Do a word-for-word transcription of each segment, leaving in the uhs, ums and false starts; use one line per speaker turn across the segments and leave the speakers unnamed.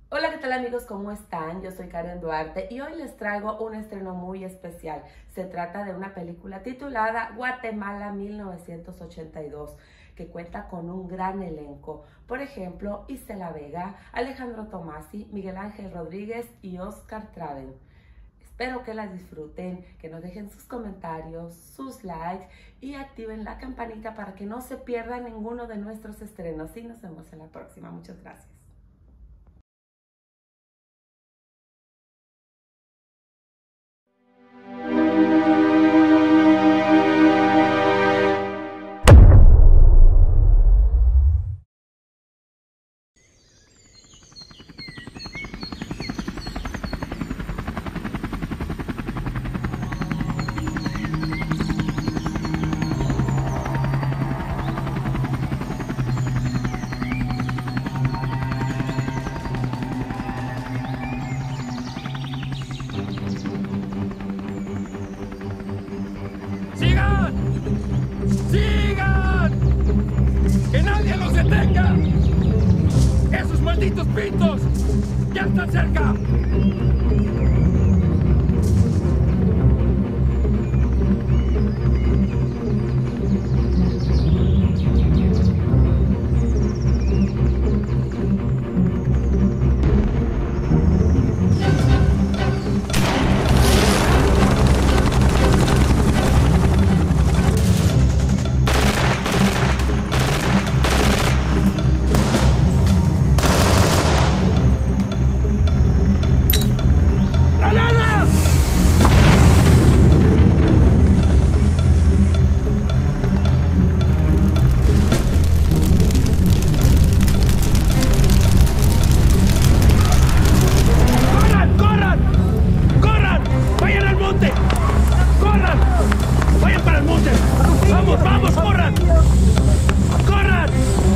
Hola, ¿qué tal amigos? ¿Cómo están? Yo soy Karen Duarte y hoy les traigo un estreno muy especial. Se trata de una película titulada Guatemala mil novecientos ochenta y dos, que cuenta con un gran elenco. Por ejemplo, Isela Vega, Alejandro Tomasi, Miguel Ángel Rodríguez y Oscar Traven. Espero que la disfruten, que nos dejen sus comentarios, sus likes y activen la campanita para que no se pierdan ninguno de nuestros estrenos. Y nos vemos en la próxima. Muchas gracias.
¡Sigan! ¡Sigan! ¡Que nadie los detenga! ¡Esos malditos pintos ya están cerca! ¡Vamos, vamos, corran! ¡Corran!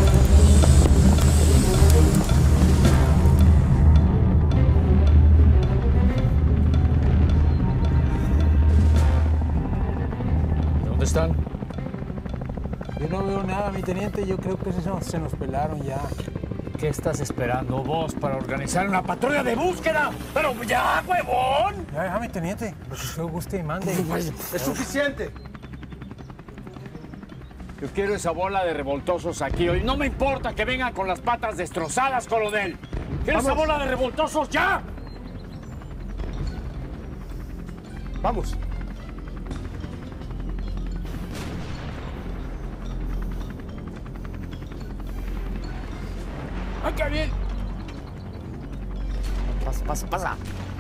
¿Dónde están?
Yo no veo nada, mi teniente. Yo creo que se nos, se nos pelaron ya.
¿Qué estás esperando vos para organizar una patrulla de búsqueda? ¡Pero ya, huevón!
Ya, ya, mi teniente. Lo que usted guste y mande.
¡Es suficiente!
Yo quiero esa bola de revoltosos aquí hoy. No me importa que vengan con las patas destrozadas, coronel. ¡Quiero esa bola de revoltosos ya!
¡Vamos!
¡Ay, qué bien! Pasa, pasa, pasa.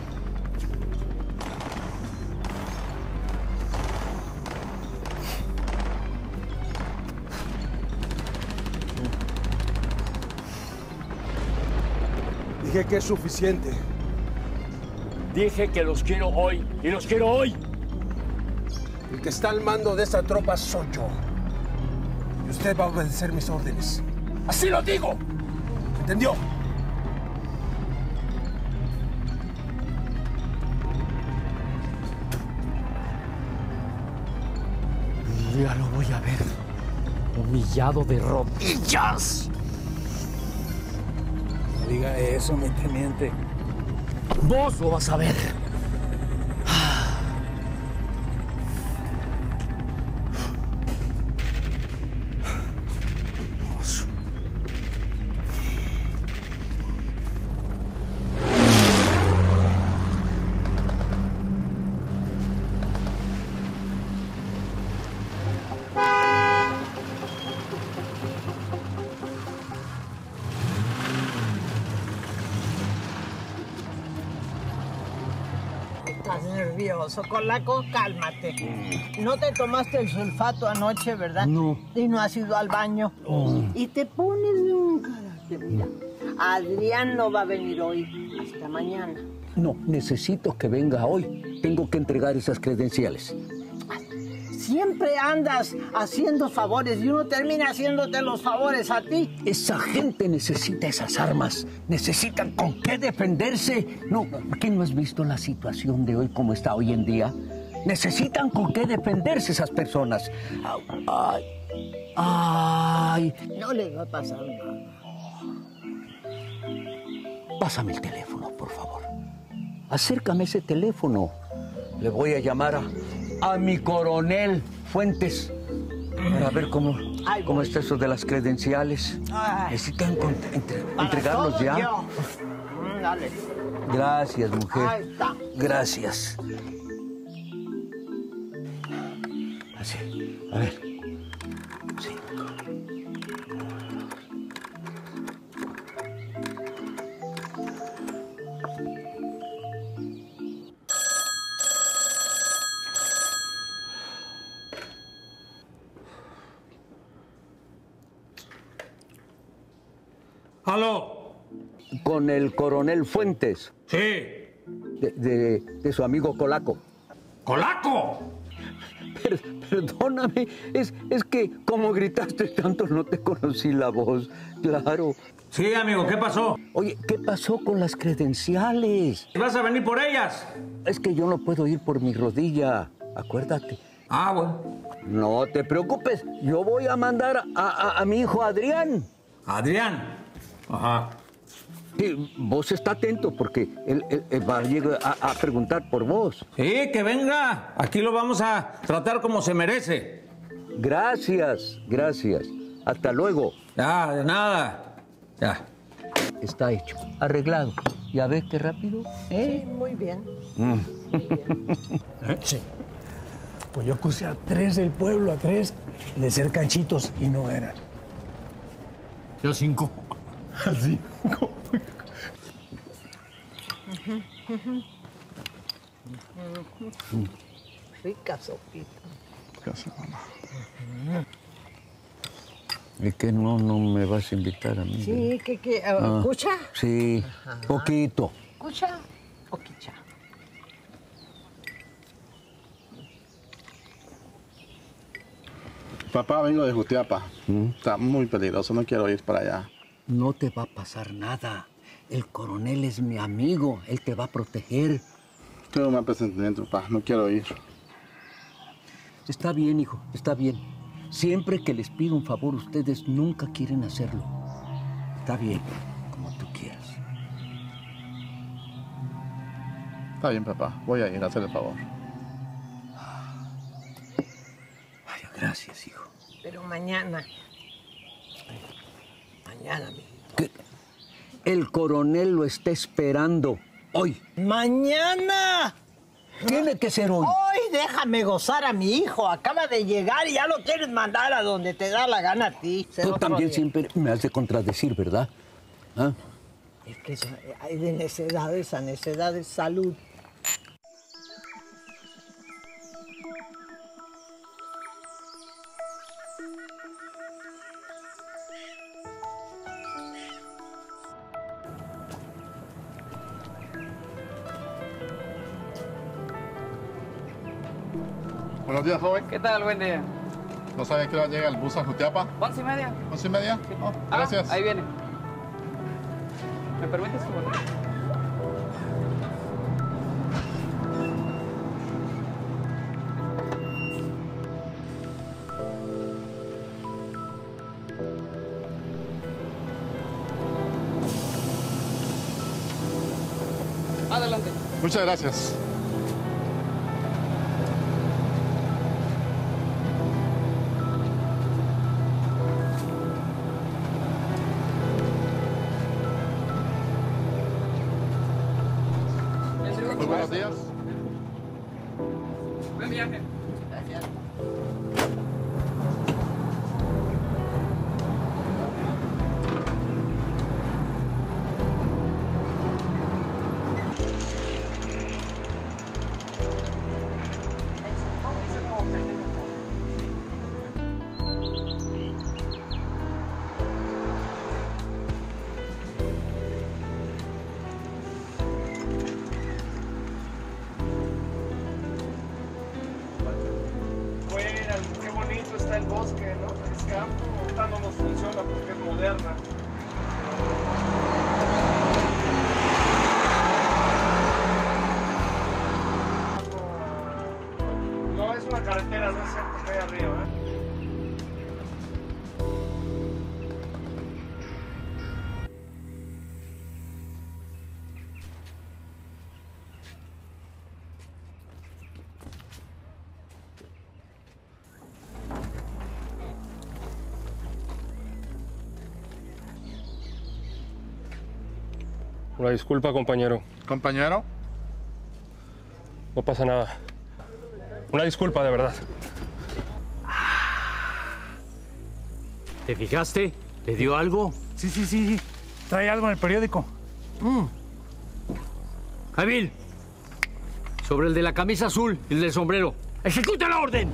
Dije que es suficiente.
Dije que los quiero hoy, y los quiero hoy.
El que está al mando de esta tropa soy yo. Y usted va a obedecer mis órdenes. ¡Así lo digo! ¿Entendió?
Ya lo voy a ver. Humillado de rodillas.
No diga eso, mi teniente.
Vos lo vas a ver. Vos.
Estás nervioso, Colaco, cálmate. No te tomaste el sulfato anoche, ¿verdad?
No.
Y no has ido al baño.
Oh.
Y te pones de un carácter. Mira, Adrián no va a venir hoy, hasta mañana.
No, necesito que venga hoy. Tengo que entregar esas credenciales.
Siempre andas haciendo favores y uno termina haciéndote los favores a ti.
Esa gente necesita esas armas. Necesitan con qué defenderse. No, ¿qué no has visto la situación de hoy como está hoy en día? Necesitan con qué defenderse esas personas. Ay, ay.
No les va a pasar nada.
Pásame el teléfono, por favor. Acércame ese teléfono. Le voy a llamar a, a mi coronel Fuentes para ver cómo, cómo está eso de las credenciales. Necesitan entre, entregarlos ya.
Yo. Dale.
Gracias, mujer.
Ahí está.
Gracias. Así. A ver. Cinco.
¡Aló!
Con el coronel Fuentes,
Sí.
de, de- de su amigo Colaco.
¡Colaco!
Per- perdóname, es, es que como gritaste tanto no te conocí la voz, claro.
Sí, amigo, ¿qué pasó?
Oye, ¿qué pasó con las credenciales?
¿Vas a venir por ellas?
Es que yo no puedo ir por mi rodilla, acuérdate.
Ah, bueno.
No te preocupes, yo voy a mandar a, a- a mi hijo Adrián.
Adrián. Ajá.
Sí, vos está atento porque él, él- él va a llegar a, a preguntar por vos.
Sí, que venga. Aquí lo vamos a tratar como se merece.
Gracias, gracias. Hasta luego.
Ya, de nada. Ya.
Está hecho, arreglado. ¿Ya ves qué rápido? ¿Eh?
Muy bien.
Sí. Pues yo acusé a tres del pueblo, a tres de ser canchitos y no eran.
Yo cinco.
A cinco.
Rica sopita.
¿Y que no, no me vas a invitar a mí?
Sí, ¿qué, qué?
Ah.
¿Escucha?
Sí, poquito.
¿Escucha? Poquicha.
Papá, vengo de Jutiapa. Está muy peligroso, no quiero ir para allá.
No te va a pasar nada. El coronel es mi amigo, él te va a proteger.
Tengo un mal presentimiento, papá, no quiero ir.
Está bien, hijo, está bien. Siempre que les pido un favor, ustedes nunca quieren hacerlo. Está bien, como tú quieras.
Está bien, papá, voy a ir a hacer el favor.
Ay, gracias, hijo.
Pero mañana. Mañana, mi.
¿Qué? El coronel lo está esperando hoy.
¡Mañana!
Tiene que ser hoy.
Hoy déjame gozar a mi hijo. Acaba de llegar y ya lo quieres mandar a donde te da la gana a ti. Será
Tú
otro
también
día.
siempre me has de contradecir, ¿verdad? ¿Ah?
Es que ya hay de necedades a necedades, salud.
Buenos días, joven.
¿Qué tal? Buen día.
¿No sabe a qué hora llega el bus a Jutiapa?
¿Once y media?
¿Once y media? Oh,
Ah,
gracias.
ahí viene. ¿Me permites tu boleto? Adelante.
Muchas gracias. Muy buenos días.
Buen viaje.
Una disculpa, compañero.
¿Compañero?
No pasa nada. Una disculpa, de verdad.
¿Te fijaste? ¿Le dio algo?
Sí, sí, sí. Trae algo en el periódico.
Mm. Javier, sobre el de la camisa azul y el del sombrero. ¡Ejecuta la orden!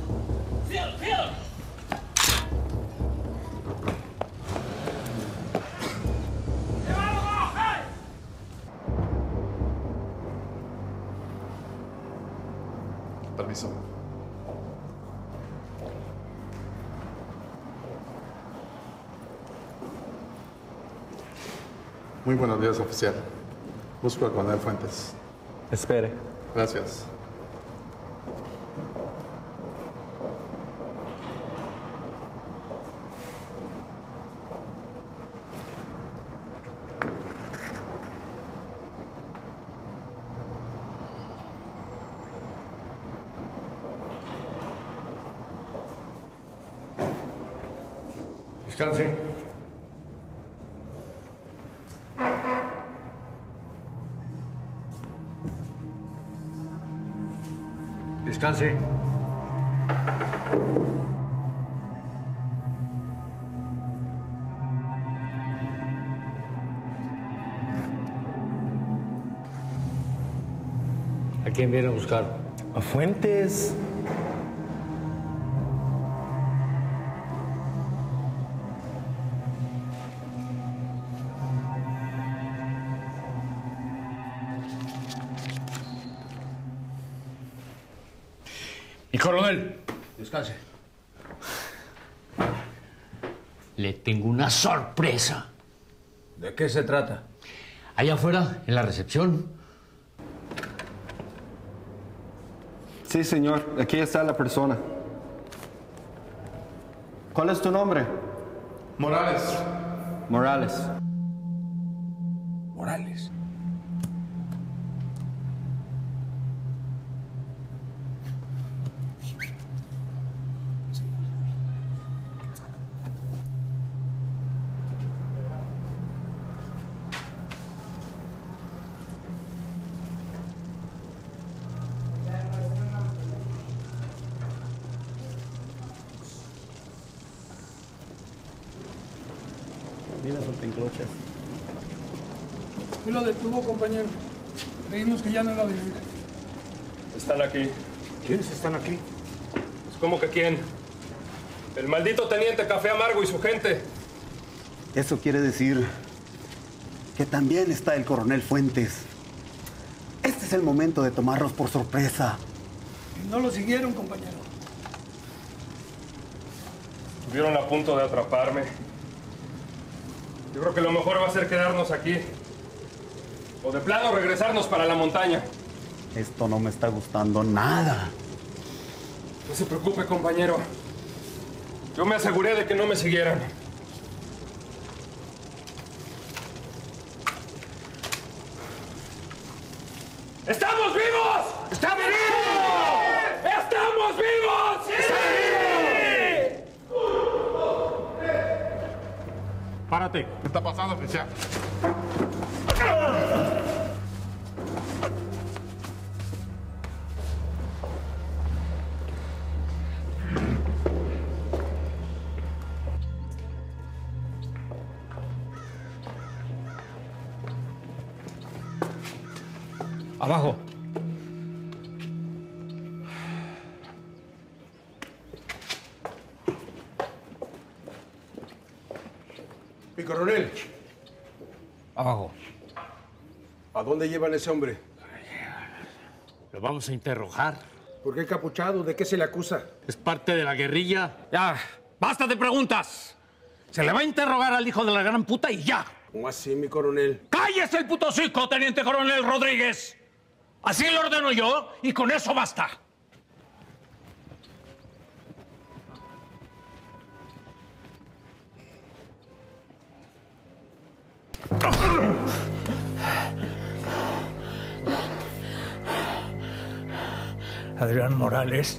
Permiso. Muy buenos días, oficial. Busco al coronel Fuentes.
Espere.
Gracias.
Descanse.
Descanse. ¿A quién viene a buscar?
A Fuentes.
Y coronel, descanse. Le tengo una sorpresa.
¿De qué se trata?
Allá afuera, en la recepción.
Sí, señor. Aquí está la persona. ¿Cuál es tu nombre?
Morales.
Morales.
Morales.
Mira, son pinclochas.
¿Qué lo detuvo, compañero? Creímos que ya no iba a vivir.
Están aquí.
¿Quiénes están aquí?
Pues, ¿cómo que quién? El maldito teniente Café Amargo y su gente.
Eso quiere decir que también está el coronel Fuentes. Este es el momento de tomarlos por sorpresa.
Y no lo siguieron, compañero.
Estuvieron a punto de atraparme. Yo creo que lo mejor va a ser quedarnos aquí. O de plano regresarnos para la montaña.
Esto no me está gustando nada.
No se preocupe, compañero. Yo me aseguré de que no me siguieran. ¡Estamos vivos! ¡Estamos vivos! ¡Estamos vivos! ¡Sí!
Párate. ¿Qué está pasando, oficial?
Abajo.
Mi coronel,
Abajo.
¿a dónde llevan ese hombre?
Lo vamos a interrogar.
¿Por qué capuchado? ¿De qué se le acusa?
Es parte de la guerrilla. Ya, basta de preguntas. Se le va a interrogar al hijo de la gran puta y ya.
¿Cómo así, mi coronel?
¡Cállese el puto hocico, teniente coronel Rodríguez! Así lo ordeno yo y con eso basta.
Adrián Morales.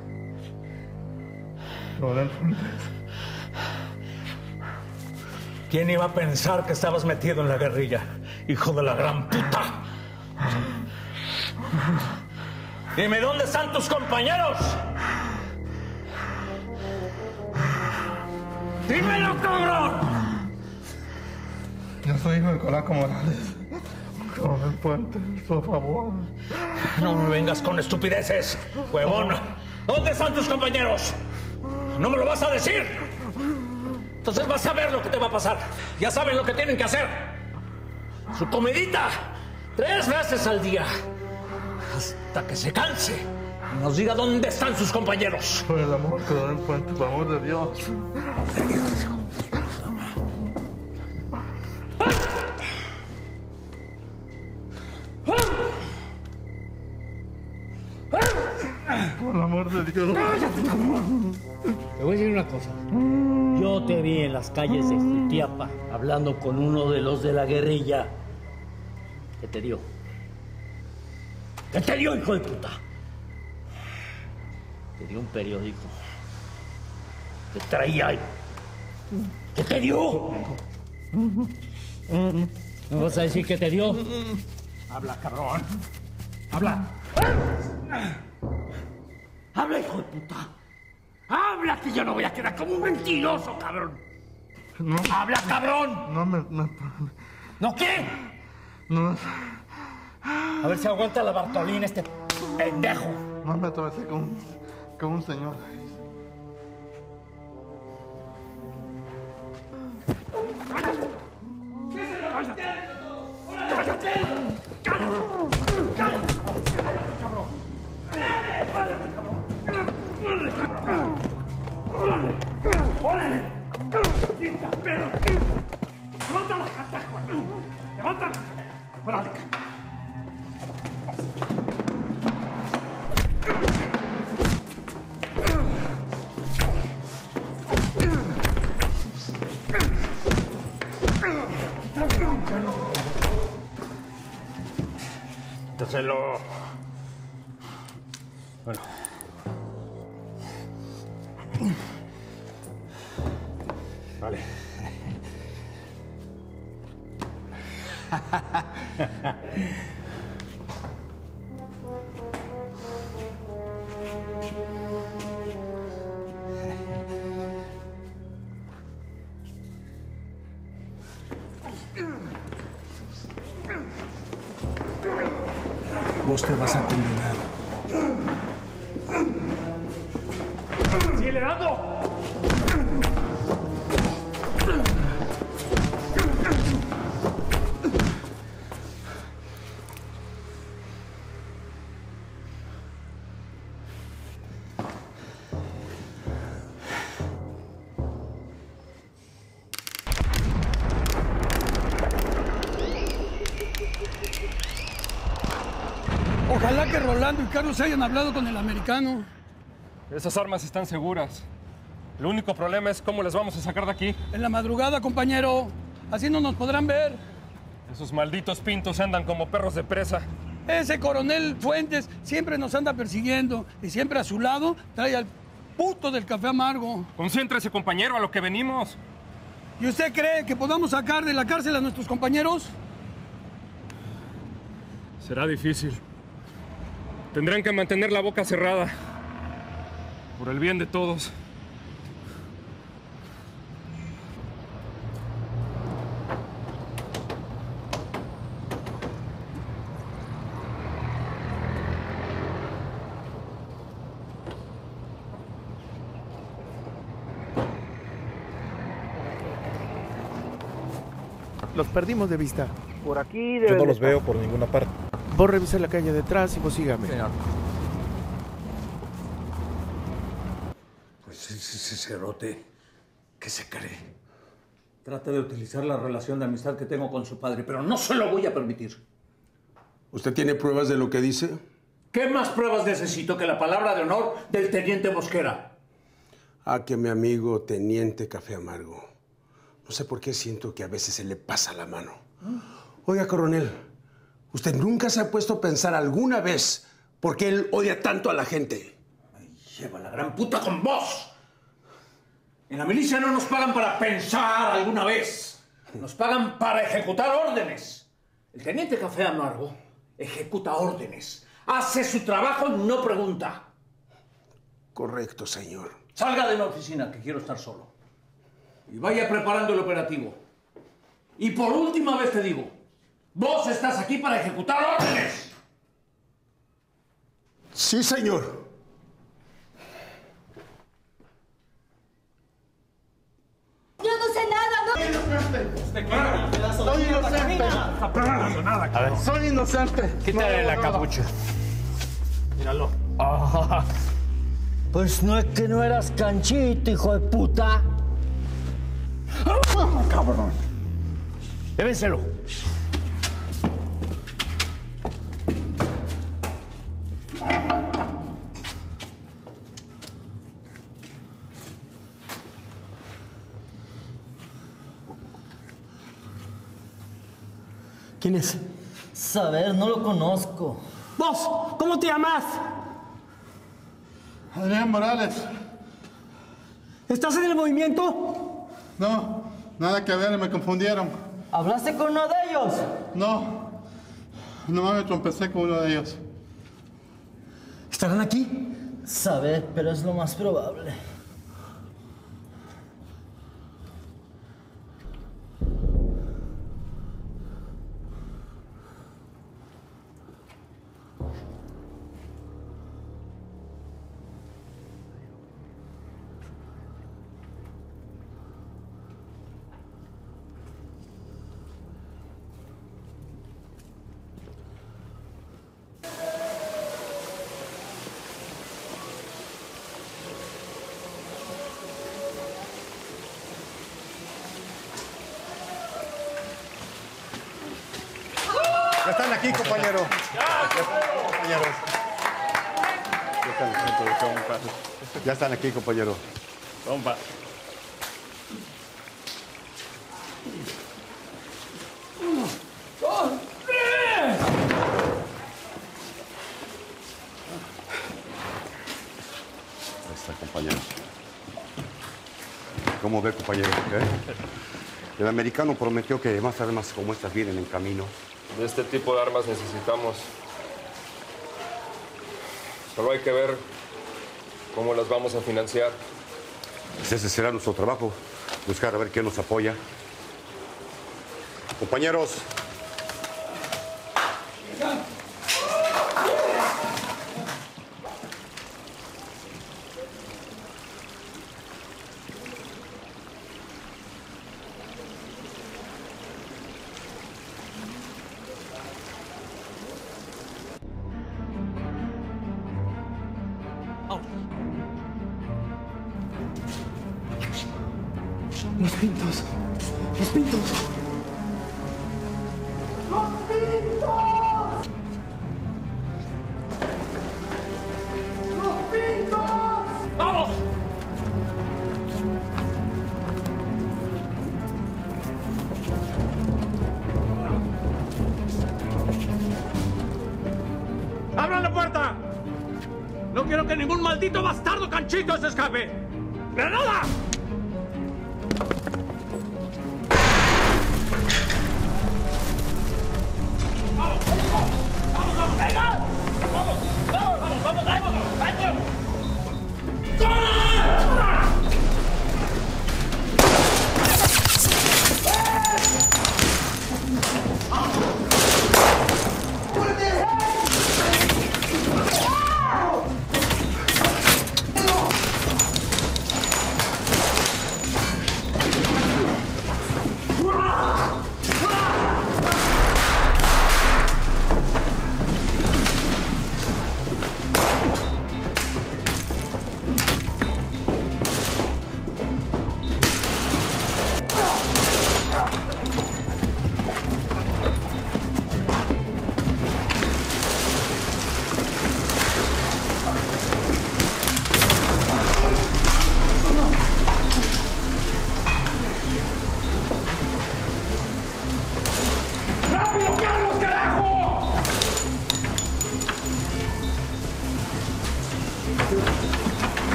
Coronel Fuentes.
¿Quién iba a pensar que estabas metido en la guerrilla, hijo de la gran puta? Dime, ¿dónde están tus compañeros? ¡Dímelo, cabrón!
Yo soy hijo de Colaco Morales. Coronel Fuentes, por favor.
No me vengas con estupideces, huevón. ¿Dónde están tus compañeros? ¿No me lo vas a decir? Entonces vas a ver lo que te va a pasar. Ya saben lo que tienen que hacer. Su comidita, tres veces al día. Hasta que se canse y nos diga dónde están sus compañeros.
Por el amor, Coronel Fuentes, por amor de Dios. Por el amor de Dios.
Te voy a decir una cosa. Yo te vi en las calles de Jutiapa hablando con uno de los de la guerrilla. ¿Qué te dio? ¿Qué te dio, hijo de puta? Te dio un periódico. Te traía ahí. ¿Qué te dio? ¿Me vas a decir qué te dio? Habla, cabrón. Habla. Habla, hijo de puta. Habla, que yo no voy a quedar como un mentiroso, cabrón.
No.
Habla, cabrón.
No me... No,
¿No qué?
no,
A ver si aguanta la Bartolina este pendejo.
no me atravesé con, con un señor.
¡Levántala, catajo! ¡Levántala! ¡Órale! Dáselo. Bueno. Vale.
Vos te vas a condenar.
¡Sigue dando!
Ojalá que Rolando y Carlos hayan hablado con el americano.
Esas armas están seguras. El único problema es cómo las vamos a sacar de aquí.
En la madrugada, compañero. Así no nos podrán ver.
Esos malditos pintos andan como perros de presa.
Ese coronel Fuentes siempre nos anda persiguiendo y siempre a su lado trae al puto del café amargo.
Concéntrese, compañero, a lo que venimos.
¿Y usted cree que podamos sacar de la cárcel a nuestros compañeros?
Será difícil. Tendrán que mantener la boca cerrada. Por el bien de todos.
Los perdimos de vista.
Por aquí
Yo no
los
veo por ninguna parte. Vos revisa la calle detrás y vos sígame.
Señor.
Pues ese cerote, ¿qué se cree? Trata de utilizar la relación de amistad que tengo con su padre, pero no se lo voy a permitir.
¿Usted tiene pruebas de lo que dice?
¿Qué más pruebas necesito que la palabra de honor del teniente Mosquera?
Ah, que mi amigo Teniente Café Amargo. No sé por qué siento que a veces se le pasa la mano. Oiga, coronel, ¿usted nunca se ha puesto a pensar alguna vez por qué él odia tanto a la gente?
Me lleva la gran puta con vos. En la milicia no nos pagan para pensar alguna vez. Nos pagan para ejecutar órdenes. El teniente Café Amargo ejecuta órdenes. Hace su trabajo y no pregunta.
Correcto, señor.
Salga de la oficina, que quiero estar solo. Y vaya preparando el operativo. Y por última vez te digo, vos estás aquí para ejecutar órdenes.
Sí, señor.
Yo no sé nada, no.
Soy inocente.
A ver.
Soy inocente.
Quítale
No,
la
no,
capucha. Míralo.
Ah, pues no es que no eras canchito, hijo de puta.
no. Cabrón.
Llévenselo.
¿Quién es?
Saber, no lo conozco.
¿Vos? ¿Cómo te llamas?
Adrián Morales.
¿Estás en el movimiento?
No, nada que ver, me confundieron.
¿Hablaste con uno de ellos?
No, nomás me trompecé con uno de ellos.
¿Estarán aquí?
Saber, pero es lo más probable.
Ya están aquí, compañero. Compañeros. Ya están aquí, compa. Ya están aquí, compañero.
Compa.
Ahí está, compañero. ¿Cómo ve, compañero? ¿Eh? El americano prometió que más armas como estas vienen en camino.
De este tipo de armas necesitamos. Solo hay que ver cómo las vamos a financiar.
Pues ese será nuestro trabajo, buscar a ver quién nos apoya. Compañeros.
Los pintos. Los pintos.
¡Los pintos! ¡Los pintos!
¡Vamos!
¡Abran la puerta! No quiero que ningún maldito bastardo canchito se escape. ¡Granada!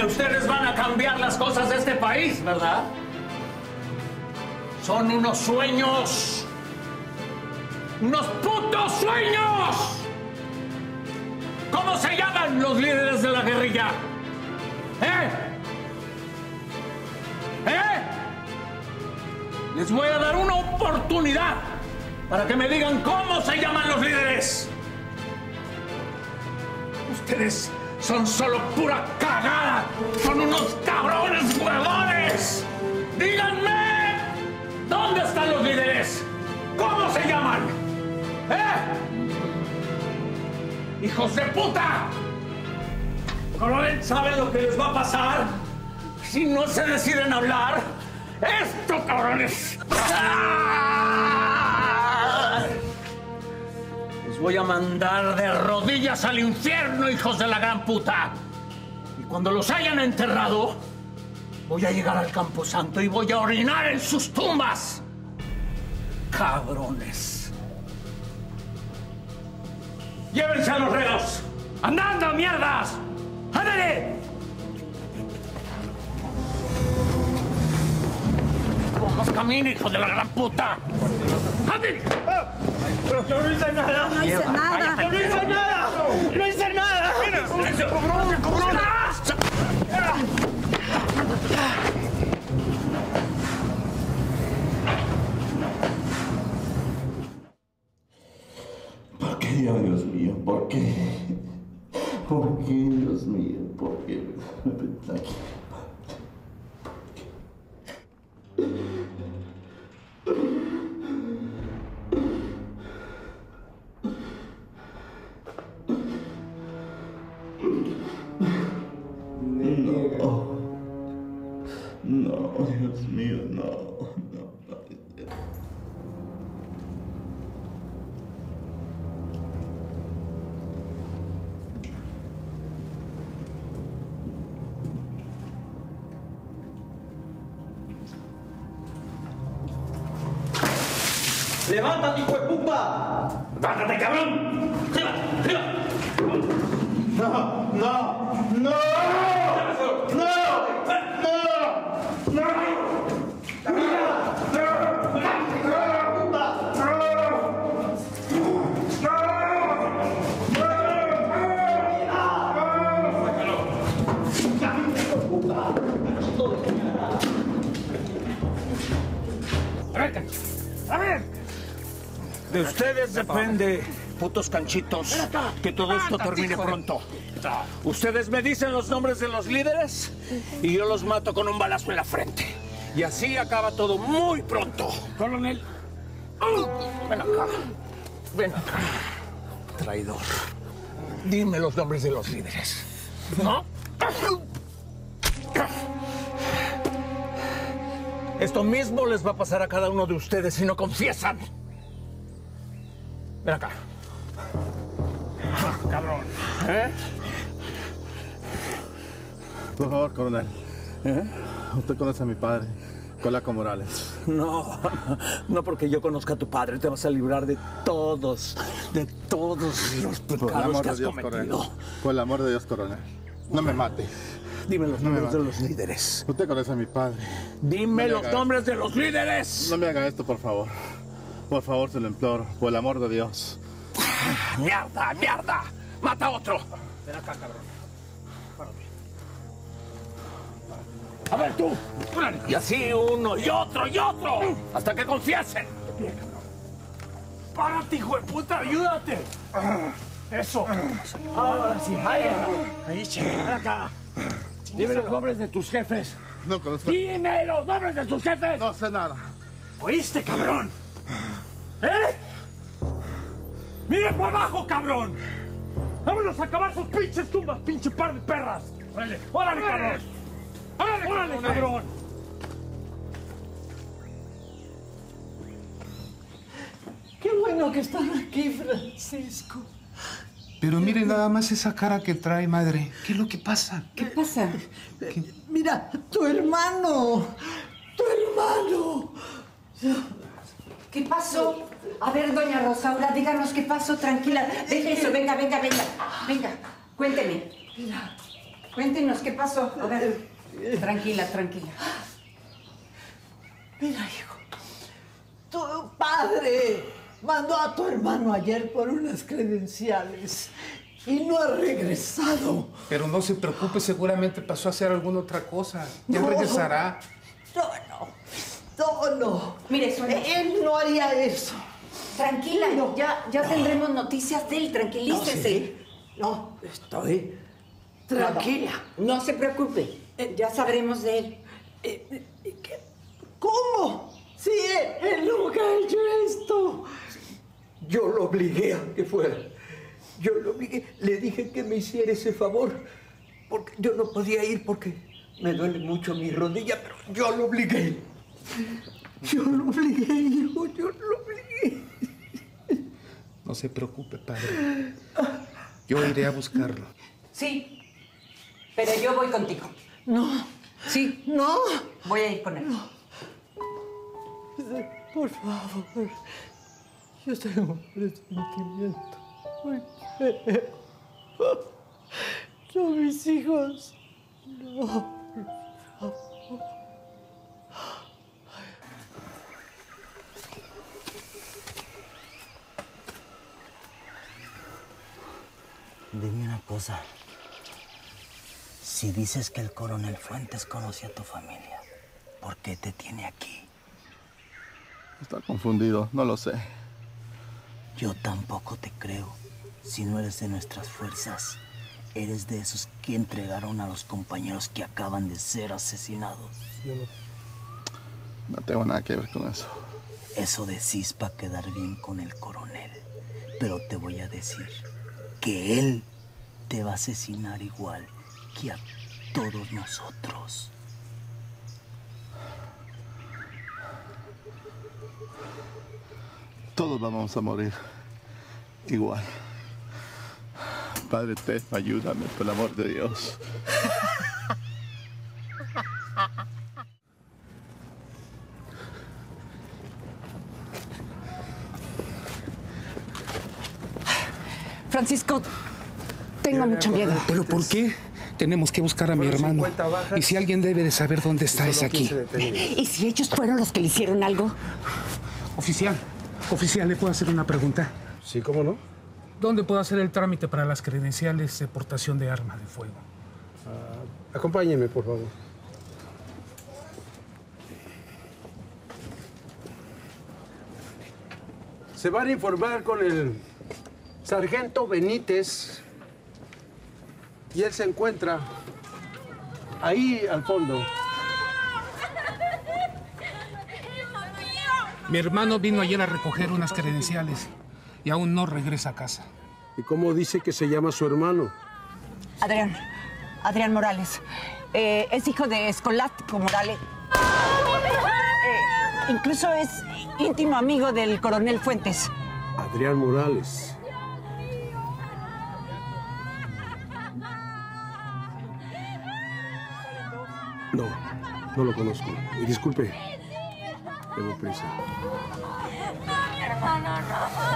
que ustedes van a cambiar las cosas de este país, ¿verdad? Son unos sueños. ¡Unos putos sueños! ¿Cómo se llaman los líderes de la guerrilla? ¿Eh? ¿Eh? Les voy a dar una oportunidad para que me digan cómo se llaman los líderes. Ustedes son solo pura cagada. Son unos cabrones huevones. Díganme, ¿dónde están los líderes? ¿Cómo se llaman? ¿Eh? ¡Hijos de puta! Coronel, ¿saben lo que les va a pasar si no se deciden hablar? ¡Esto, cabrones! ¡Ah! Los voy a mandar de rodillas al infierno, hijos de la gran puta. Y cuando los hayan enterrado, voy a llegar al Camposanto y voy a orinar en sus tumbas. Cabrones. ¡Llévense a los reos! ¡Andando, mierdas! ¡Ándale! ¡Vamos, camino, hijo de la gran puta! ¡Ándale!
Pero yo no hice nada.
No hice nada.
Yo no hice nada. No hice nada.
¡Cobrón, cobrón!
¿Por qué, Dios mío? ¿Por qué? ¿Por qué, Dios mío? ¿Por qué me pensé aquí? No, no, Dios mío, no, no, no.
¡Levántate, hijo de puta!
¡Levántate, cabrón! ¡Arriba, arriba!
¡No, no, no! ¡No! ¡No! ¡No!
¡A ver! De ustedes depende, putos canchitos, que todo esto termine pronto. Ustedes me dicen los nombres de los líderes y yo los mato con un balazo en la frente. Y así acaba todo muy pronto. Coronel, ven acá. Ven acá. Traidor. Dime los nombres de los líderes. ¿No? Esto mismo les va a pasar a cada uno de ustedes si no confiesan. Ven acá. Cabrón. ¿Eh?
Por favor, coronel. ¿Eh? Usted conoce a mi padre, Colaco Morales.
No, no porque yo conozca a tu padre. Te vas a librar de todos, de todos los pecados que has cometido.
Coronel. Por el amor de Dios, coronel. No me mate.
Dime los
no
nombres de los líderes.
Usted conoce a mi padre.
Dime
no
los nombres de los líderes.
No me haga esto, por favor. Por favor, se lo imploro. Por el amor de Dios.
¡Mierda, mierda! ¡Mata a otro! Ven acá, cabrón. A ver, tú. Y así uno y otro y otro. Hasta que confiesen.
¡Párate, hijo de puta! ¡Ayúdate! ¡Eso! Ahora sí. Ahí, ahí, che. Ven acá. Dime los nombres de tus jefes.
No conozco.
Dime los nombres de tus jefes.
No sé nada.
¿Oíste, cabrón? ¿Eh? ¡Mire por abajo, cabrón! ¡Vámonos a acabar sus pinches tumbas, pinche par de perras! ¡Órale, órale, cabrón! ¡Órale, órale, cabrón!
Qué bueno que están aquí, Francisco.
Pero mire nada más esa cara que trae, madre. ¿Qué es lo que pasa?
¿Qué pasa?
¿Qué? Mira, tu hermano. Tu hermano.
¿Qué pasó? A ver, doña Rosaura, díganos qué pasó, tranquila. Deje eso, venga, venga, venga. Venga, cuénteme.
Mira,
Cuéntenos, ¿qué pasó? A ver, tranquila, tranquila.
Mira, hijo, tu padre mandó a tu hermano ayer por unas credenciales y no ha regresado.
Pero no se preocupe, seguramente pasó a hacer alguna otra cosa. Ya
No.
regresará.
No, no, no, no.
Mire, Sonia.
Él no haría eso.
Tranquila,
No,
ya, ya
no.
tendremos noticias de él, tranquilícese.
No, estoy tranquila.
No, no se preocupe, ya sabremos de él.
Eh, ¿qué? ¿Cómo? Sí, él, él nunca ha hecho esto. Yo lo obligué a que fuera. Yo lo obligué. Le dije que me hiciera ese favor. Porque yo no podía ir porque me duele mucho mi rodilla, pero yo lo obligué. Yo lo obligué, hijo, yo lo obligué.
No se preocupe, padre. Yo iré a buscarlo.
Sí, pero yo voy contigo.
No.
Sí.
No.
Voy a ir con él.
No. Por favor. Yo tengo un presentimiento muy feo. No, mis hijos. No, por favor.
Dime una cosa. Si dices que el coronel Fuentes conoce a tu familia, ¿por qué te tiene aquí?
Está confundido, no lo sé.
Yo tampoco te creo. Si no eres de nuestras fuerzas, eres de esos que entregaron a los compañeros que acaban de ser asesinados.
Yo no, no tengo nada que ver con eso.
Eso decís para quedar bien con el coronel. Pero te voy a decir que él te va a asesinar igual que a todos nosotros.
Todos vamos a morir igual. Padre Ted, ayúdame, por el amor de Dios.
Francisco, tengo mucho miedo.
¿Pero por qué? Tenemos que buscar a mi hermano. Y si alguien debe de saber dónde está, es aquí.
¿Y si ellos fueron los que le hicieron algo?
Oficial, oficial, ¿le puedo hacer una pregunta?
Sí, ¿cómo no?
¿Dónde puedo hacer el trámite para las credenciales de portación de arma de fuego?
Uh, acompáñenme, por favor. Se van a informar con el sargento Benítez y él se encuentra ahí al fondo.
Mi hermano vino ayer a recoger unas credenciales y aún no regresa a casa.
¿Y cómo dice que se llama su hermano?
Adrián, Adrián Morales. Eh, es hijo de Escolástico Morales. Eh, incluso es íntimo amigo del coronel Fuentes.
Adrián Morales. No, no lo conozco. Y disculpe, tengo prisa.
Hermano, no.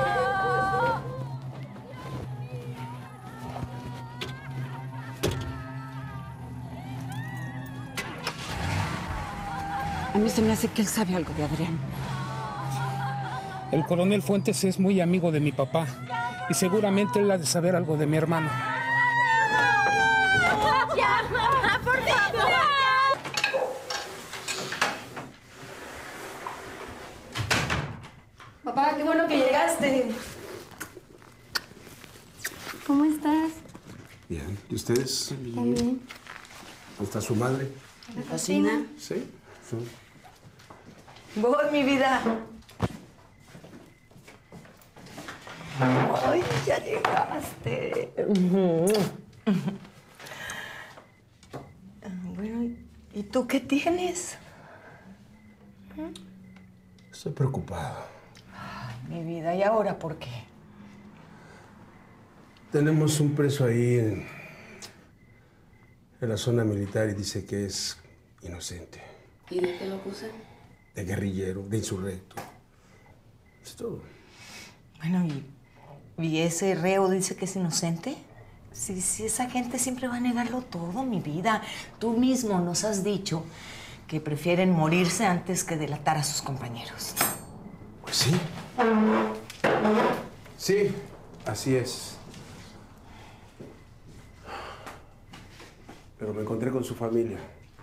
A mí se me hace que él sabe algo de Adrián.
El coronel Fuentes es muy amigo de mi papá y seguramente él ha de saber algo de mi hermano.
¡Ya, mamá, por favor!
Papá, qué bueno que llegaste.
¿Cómo estás?
Bien. ¿Y ustedes?
También.
¿Dónde está su madre?
¿En la cocina?
Sí. Sí.
Voy, mi vida. Ay, ya llegaste. Bueno, ¿y tú qué tienes?
Estoy preocupado.
Mi vida, ¿y ahora por qué?
Tenemos un preso ahí en, en la zona militar y dice que es inocente.
¿Y de qué lo acusan?
De guerrillero, de insurrecto. Es todo.
Bueno, ¿y, ¿y ese reo dice que es inocente? Si, si esa gente siempre va a negarlo todo, mi vida. Tú mismo nos has dicho que prefieren morirse antes que delatar a sus compañeros.
Pues sí. Sí, así es. Pero me encontré con su familia.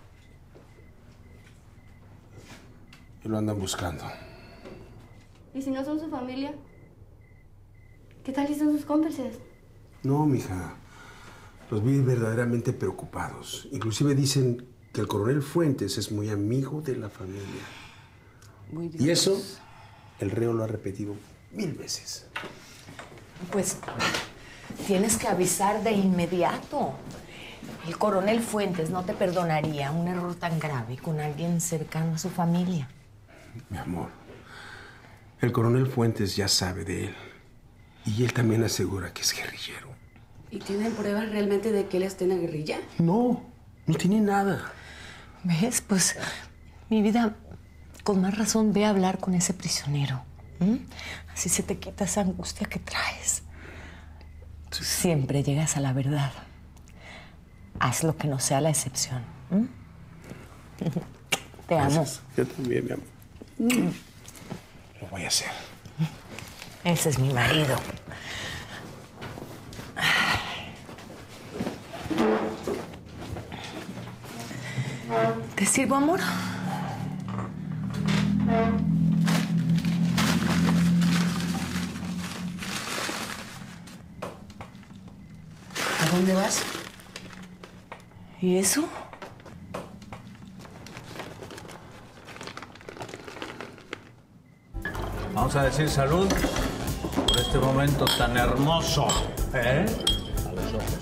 Y lo andan buscando.
¿Y si no son su familia? ¿Qué tal si son sus cómplices?
No, mija. Los vi verdaderamente preocupados. Inclusive dicen que el coronel Fuentes es muy amigo de la familia.
Muy bien.
Y eso, el reo lo ha repetido mil veces.
Pues tienes que avisar de inmediato. El coronel Fuentes no te perdonaría un error tan grave con alguien cercano a su familia.
Mi amor, el coronel Fuentes ya sabe de él. Y él también asegura que es guerrillero.
¿Y tienen pruebas realmente de que él está en la guerrilla?
No, no tiene nada.
¿Ves? Pues, mi vida, con más razón ve a hablar con ese prisionero. ¿Mm? Así se te quita esa angustia que traes. Tú siempre llegas a la verdad. Haz lo que no sea la excepción. ¿Mm? Te amo.
Gracias. Yo también, mi amor. Mm. Lo voy a hacer.
Ese es mi marido. ¿Te sirvo, amor?
¿A dónde vas?
¿Y eso?
Vamos a decir salud por este momento tan hermoso. ¿Eh? A los ojos.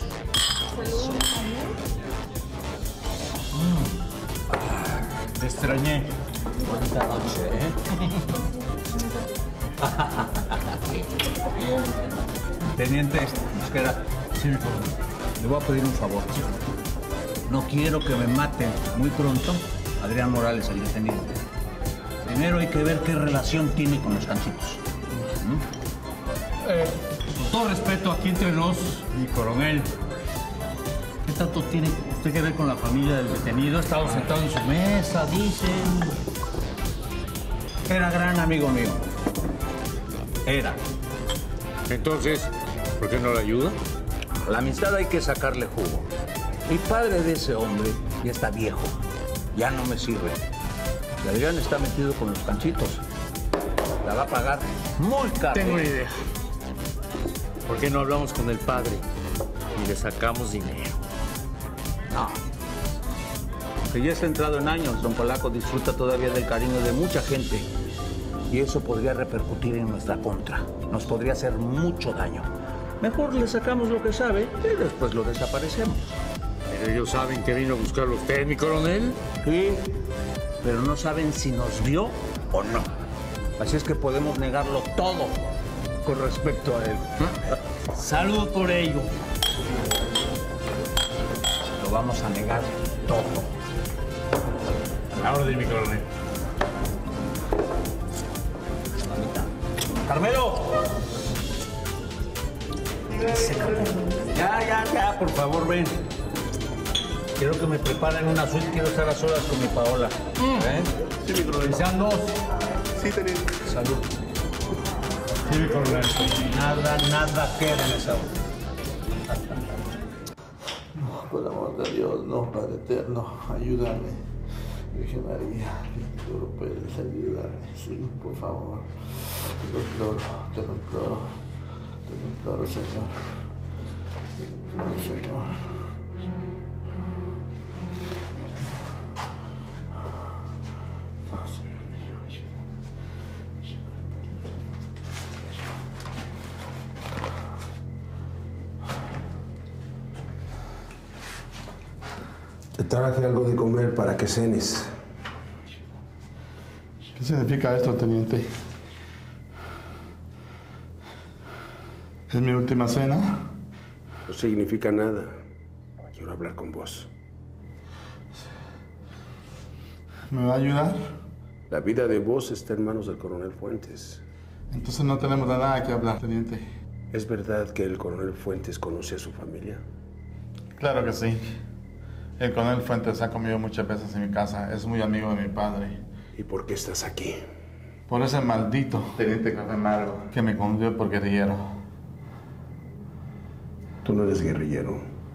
Mm. Ah, te extrañé. Bonita noche, ¿eh? Teniente, Mosquera, sí, le voy a pedir un favor. No quiero que me maten muy pronto Adrián Morales, el detenido. Primero hay que ver qué relación tiene con los Cancitos. ¿Mm? Eh, con todo respeto, aquí entre nos, mi coronel, ¿qué tanto tiene usted que ver con la familia del detenido? Ha estado sentado en su mesa, dicen. Era gran amigo mío. Era.
Entonces, ¿por qué no le ayuda?
La amistad hay que sacarle jugo. El padre de ese hombre ya está viejo. Ya no me sirve. Y Adrián está metido con los Cancitos. La va a pagar muy caro.
Tengo una idea. ¿Por qué no hablamos con el padre y le sacamos dinero?
No. Que ya está entrado en años, don Polaco disfruta todavía del cariño de mucha gente. Y eso podría repercutir en nuestra contra. Nos podría hacer mucho daño. Mejor le sacamos lo que sabe y después lo desaparecemos.
¿Pero ellos saben que vino a buscarlo usted, mi coronel?
Sí, pero no saben si nos vio o no. Así es que podemos negarlo todo con respecto a él.
Salud por ello.
Lo vamos a negar todo.
A la orden, mi coronel.
¡Carmelo! Ya, ya, ya, por favor, ven. Quiero que me preparen una suite, quiero estar a solas con mi Paola. ¿Eh?
Sí, mi coronel.
¿Sean dos?
Sí, teniente.
Salud.
Sí, mi coronel.
Nada, nada queda en esa hora.
No, por amor de Dios, no, Padre Eterno, ayúdame. Virgen María, tú lo puedes ayudarme, sí, por favor. Te lo imploro, te lo imploro, te lo imploro, Señor. Te lo imploro, Señor.
Te traje algo de comer para que cenes.
¿Qué significa esto, teniente? ¿Es mi última cena?
No significa nada. Quiero hablar con vos.
¿Me va a ayudar?
La vida de vos está en manos del coronel Fuentes.
Entonces no tenemos de nada que hablar, teniente.
¿Es verdad que el coronel Fuentes conoce a su familia?
Claro que sí. El coronel Fuentes ha comido muchas veces en mi casa. Es muy amigo de mi padre.
¿Y por qué estás aquí?
Por ese maldito teniente Café Amargo que me confundió por guerrillero.
Tú no eres guerrillero.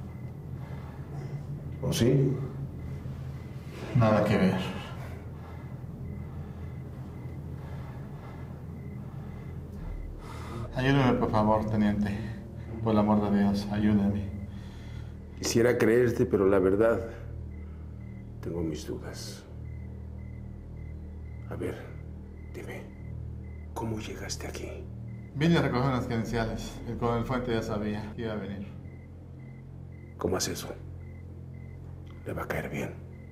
¿O sí?
Nada que ver. Ayúdeme, por favor, teniente. Por el amor de Dios, ayúdeme.
Quisiera creerte, pero la verdad, tengo mis dudas. A ver, dime, ¿cómo llegaste aquí?
Vine a recoger unas credenciales. El coronel Fuente ya sabía que iba a venir.
¿Cómo haces eso? Le va a caer bien.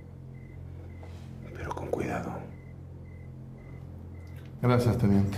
Pero con cuidado.
Gracias, teniente.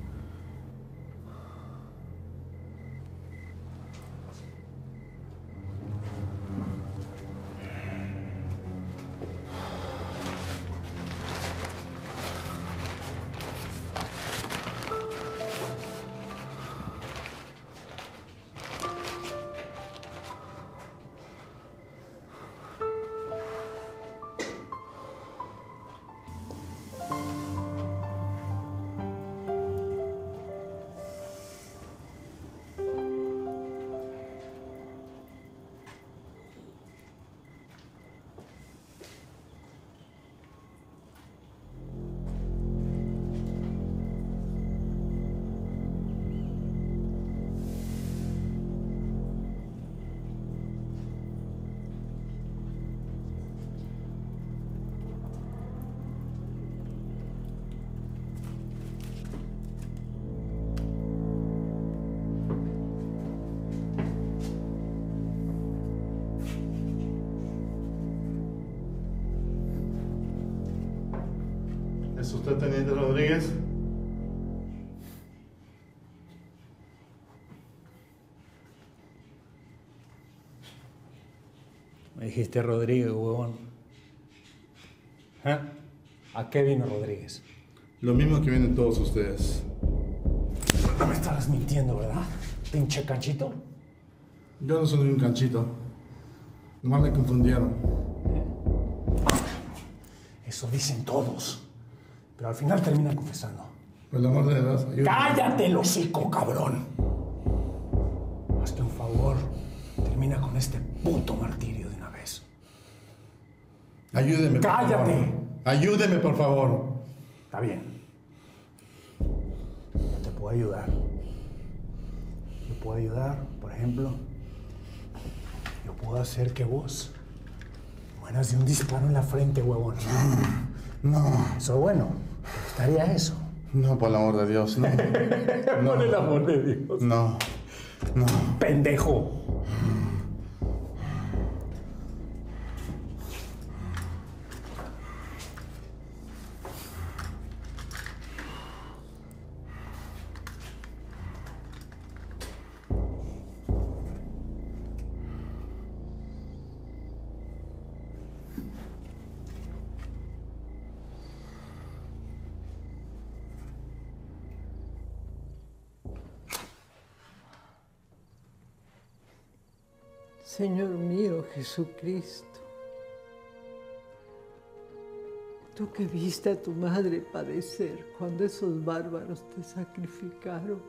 ¿Es usted teniente Rodríguez?
Me dijiste Rodríguez, huevón. ¿Eh? ¿A qué vino Rodríguez?
Lo mismo que vienen todos ustedes.
No me estarás mintiendo, ¿verdad? Pinche canchito.
Yo no soy un canchito. Nomás me confundieron.
Eso dicen todos. Pero al final terminan confesando.
Por el amor de Dios, ayúdame.
¡Cállate el hocico, cabrón! Hazte un favor. Termina con este puto martirio de una vez.
Ayúdeme, por
¡Cállate!
favor. Ayúdeme, por favor.
Está bien. Yo te puedo ayudar. Yo puedo ayudar, por ejemplo. Yo puedo hacer que vos mueras de un disparo en la frente, huevón.
No.
Eso es bueno. ¿Te gustaría eso?
No, por el amor de Dios, no. No.
Por el amor de Dios.
No. No.
¡Pendejo!
Señor mío Jesucristo, tú que viste a tu madre padecer cuando esos bárbaros te sacrificaron,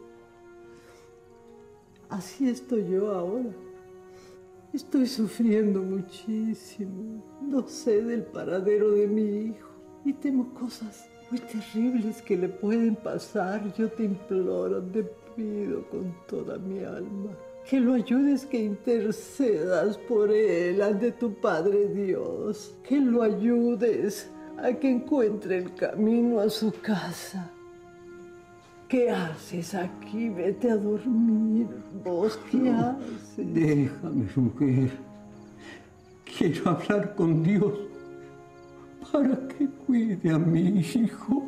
así estoy yo ahora. Estoy sufriendo muchísimo. No sé del paradero de mi hijo y temo cosas muy terribles que le pueden pasar. Yo te imploro, te pido con toda mi alma que lo ayudes, que intercedas por él ante tu Padre Dios, que lo ayudes a que encuentre el camino a su casa. ¿Qué haces aquí? Vete a dormir. ¿Vos qué haces?
Déjame, mujer. Quiero hablar con Dios para que cuide a mi hijo.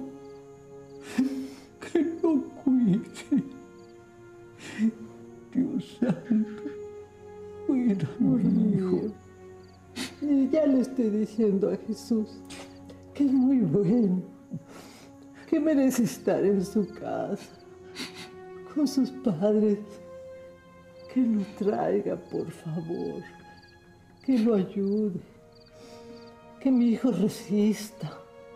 Que lo cuide. Dios santo, cuida a mi hijo.
Y ya le estoy diciendo a Jesús que es muy bueno, que merece estar en su casa, con sus padres, Que lo traiga, por favor. Que lo ayude. Que mi hijo resista.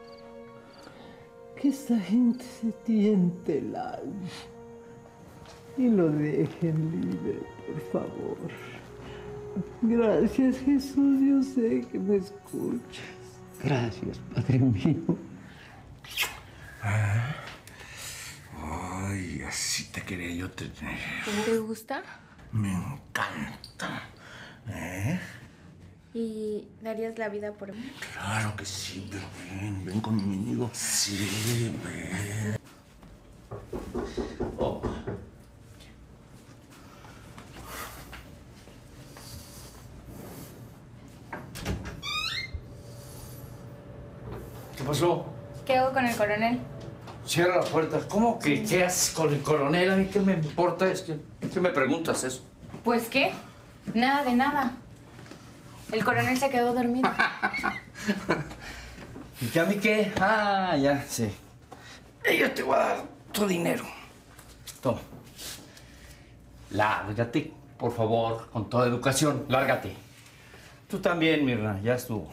Que esta gente se tiente el alma. Y lo dejen libre, por favor. Gracias, Jesús. Yo sé que me escuchas.
Gracias, Padre mío.
Ay, así te quería yo tener.
¿Te gusta?
Me encanta. ¿Eh?
¿Y darías la vida por mí?
Claro que sí, pero ven, ven conmigo. Sí, ven. Oh. ¿Qué pasó?
¿Qué hago con el coronel?
Cierra la puerta. ¿Cómo que qué haces con el coronel? A mí qué me importa. Es que, ¿qué me preguntas eso?
Pues, ¿qué? Nada de nada. El coronel se quedó dormido.
¿Y qué a mí qué? Ah, ya, sí. Yo te voy a dar tu dinero. Toma. Lárgate, por favor, con toda educación. Lárgate. Tú también, Mirna, ya estuvo.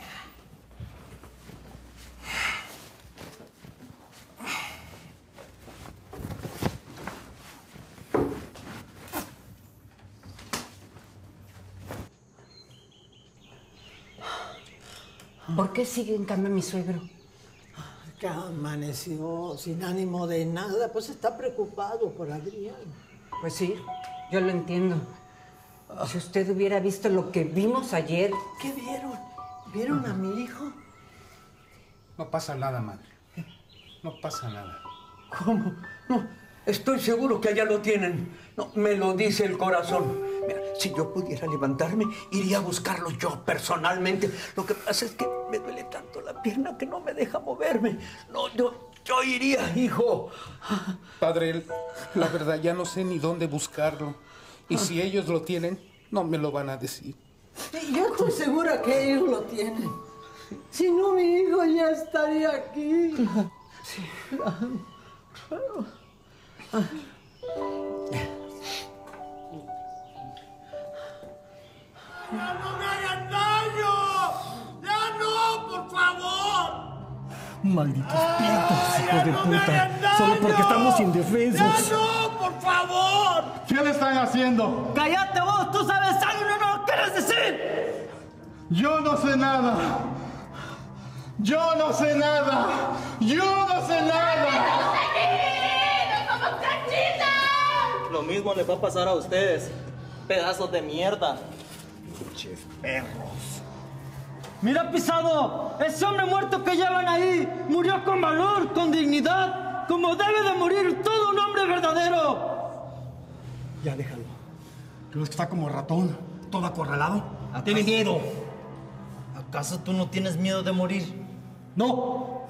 ¿Por qué sigue en cama mi suegro?
Que amaneció sin ánimo de nada, pues está preocupado por Adrián.
Pues sí, yo lo entiendo. Si usted hubiera visto lo que vimos ayer...
¿Qué vieron? ¿Vieron a mi hijo?
No pasa nada, madre. No pasa nada.
¿Cómo? No, estoy seguro que allá lo tienen. No, me lo dice el corazón. Mira, si yo pudiera levantarme, iría a buscarlo yo personalmente. Lo que pasa es que me duele tanto la pierna que no me deja moverme. No, yo, yo iría, hijo.
Padre, la verdad ya no sé ni dónde buscarlo. Y si ellos lo tienen, no me lo van a decir.
Yo estoy segura que ellos lo tienen. Si no, mi hijo ya estaría aquí. Sí.
¡Ya no me hagan daño! ¡Ya no, por favor!
Malditos pitos, hijos de puta. Solo porque estamos indefensos.
¡Ya no, por favor!
¿Qué le están haciendo?
¡Cállate vos! ¡Tú sabes algo y no lo quieres decir!
Yo no sé nada. Yo no sé nada. Yo no sé nada.
¡No somos cachitas!
Lo mismo les va a pasar a ustedes. Pedazos de mierda.
Pinches perros.
Mira, Pisado, ese hombre muerto que llevan ahí murió con valor, con dignidad, como debe de morir todo un hombre verdadero.
Ya déjalo. Creo que está como ratón, todo acorralado. Tiene miedo.
¿Acaso tú no tienes miedo de morir?
No.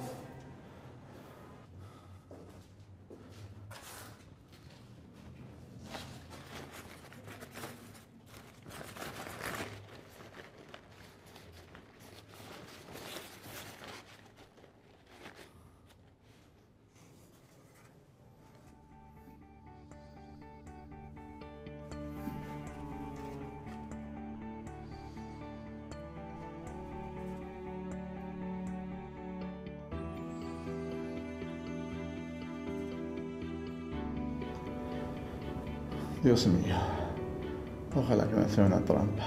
Dios mío. Ojalá que no sea una trampa.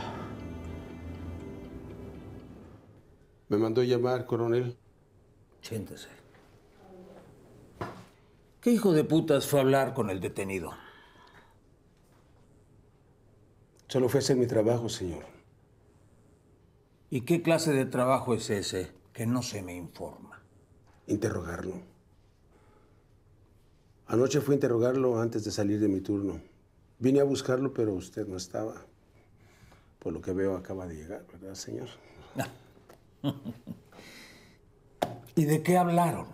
Me mandó llamar, coronel.
Siéntese. ¿Qué hijo de putas fue a hablar con el detenido?
Solo fue a hacer mi trabajo, señor.
¿Y qué clase de trabajo es ese que no se me informa?
Interrogarlo. Anoche fui a interrogarlo antes de salir de mi turno. Vine a buscarlo, pero usted no estaba. Por lo que veo, acaba de llegar, ¿verdad, señor?
¿Y de qué hablaron?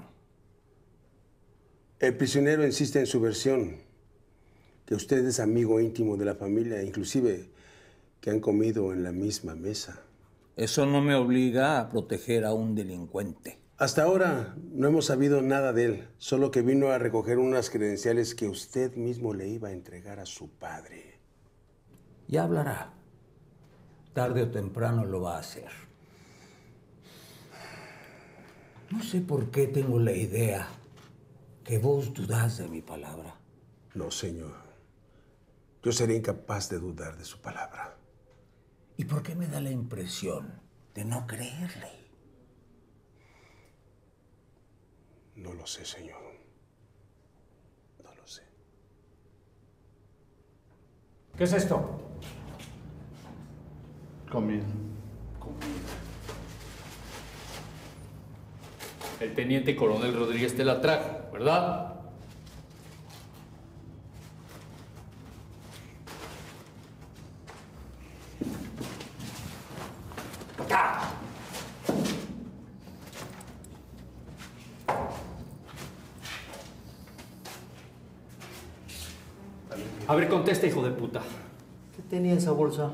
El prisionero insiste en su versión, que usted es amigo íntimo de la familia, inclusive que han comido en la misma mesa.
Eso no me obliga a proteger a un delincuente.
Hasta ahora no hemos sabido nada de él, solo que vino a recoger unas credenciales que usted mismo le iba a entregar a su padre.
Ya hablará. Tarde o temprano lo va a hacer. No sé por qué tengo la idea que vos dudás de mi palabra.
No, señor. Yo seré incapaz de dudar de su palabra.
¿Y por qué me da la impresión de no creerle?
No lo sé, señor. No lo sé.
¿Qué es esto?
Comida.
El teniente coronel Rodríguez te la trajo, ¿verdad? A ver, contesta, hijo de puta.
¿Qué tenía esa bolsa?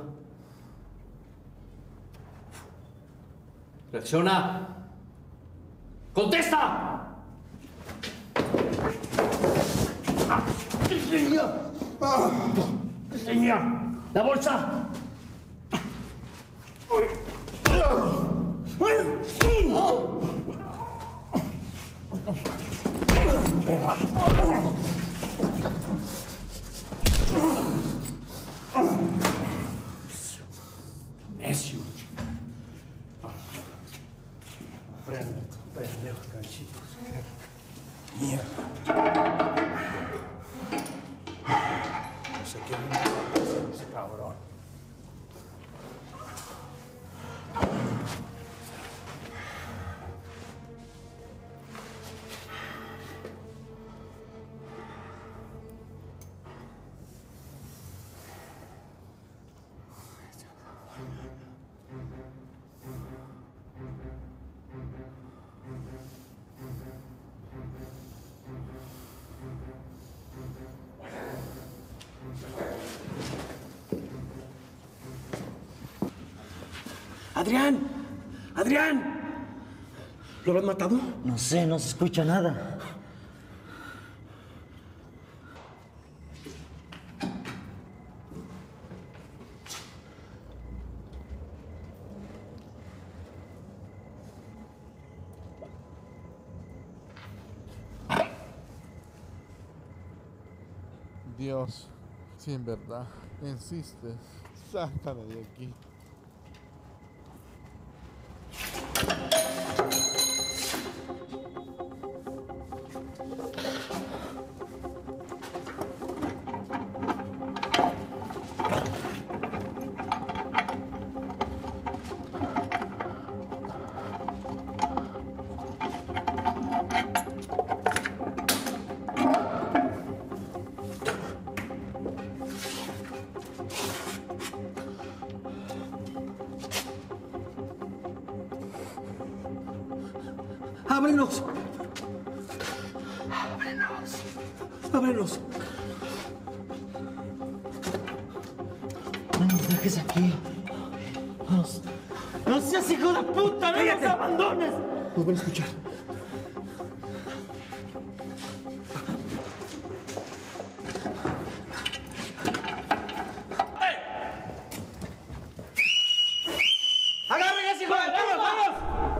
Reacciona. ¡Contesta!
¿Qué tenía? ¿Qué tenía? ¿La bolsa?
Necio.
Prende, prende los ganchitos.
Mierda. No sé qué es ese cabrón.
¡Adrián! ¡Adrián! ¿Lo habrán matado?
No sé, no se escucha nada.
Dios, si en verdad insistes, sácame de aquí.
¡Ábrenos! ¡Ábrenos! ¡Ábrenos!
No nos dejes aquí. Vamos. ¡No seas hijo de puta! ¡No nos abandones!
Nos van a escuchar.
¡Agarren ese hijo de puta! ¡Vamos, vamos!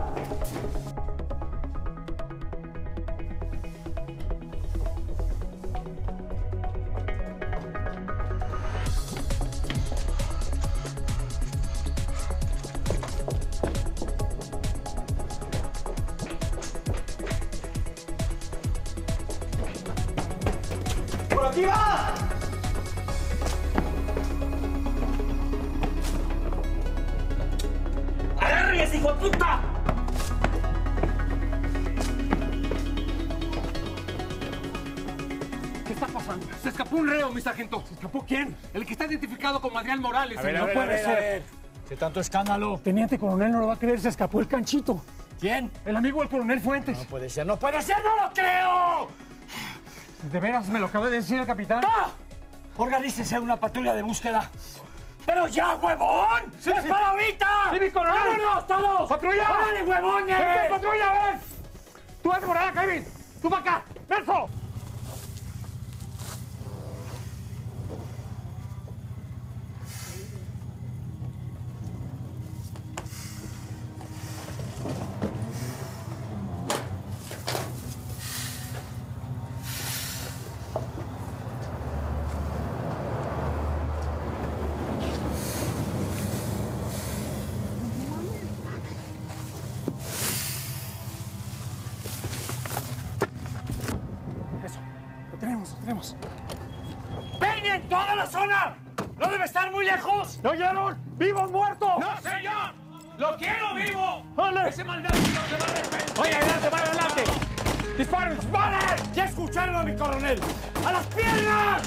¡Por aquí va! ¡Agarren ese hijo de puta!
¿Qué está pasando? Se escapó un reo, mi sargento. ¿Se escapó quién? El que está identificado como Adrián Morales.
A ver,
señor.
a ver,
no
a
puede
ver,
ser.
a ver. De tanto escándalo. Teniente coronel no lo va a creer, se escapó el canchito.
¿Quién?
El amigo del coronel Fuentes.
No puede ser, no puede ser, no lo creo.
¿De veras me lo acaba de decir el capitán?
¡Ah! Organícese una patrulla de búsqueda. ¡Pero ya, huevón!
Sí,
¡Es
sí.
para ahorita!
¡Sí, mi coronel!
¡Vámonos todos!
¡Patrulla!
¡Órale, huevones!
¡Vente, patrulla, ven! ¡Tú vas por allá, Kevin! ¡Tú para acá! ¡Nelson!
Vemos. ¡Peinen toda la zona! ¡No debe estar muy lejos! ¿No oyeron? ¡Vivo o muerto! ¡No, señor! ¡Lo quiero vivo! ¡Ole! ¡Ese maldito se va a arrepentir! ¡Oye, adelante, va adelante! ¡Disparen, disparen! ¡Ya escucharon a mi coronel! ¡A las piernas!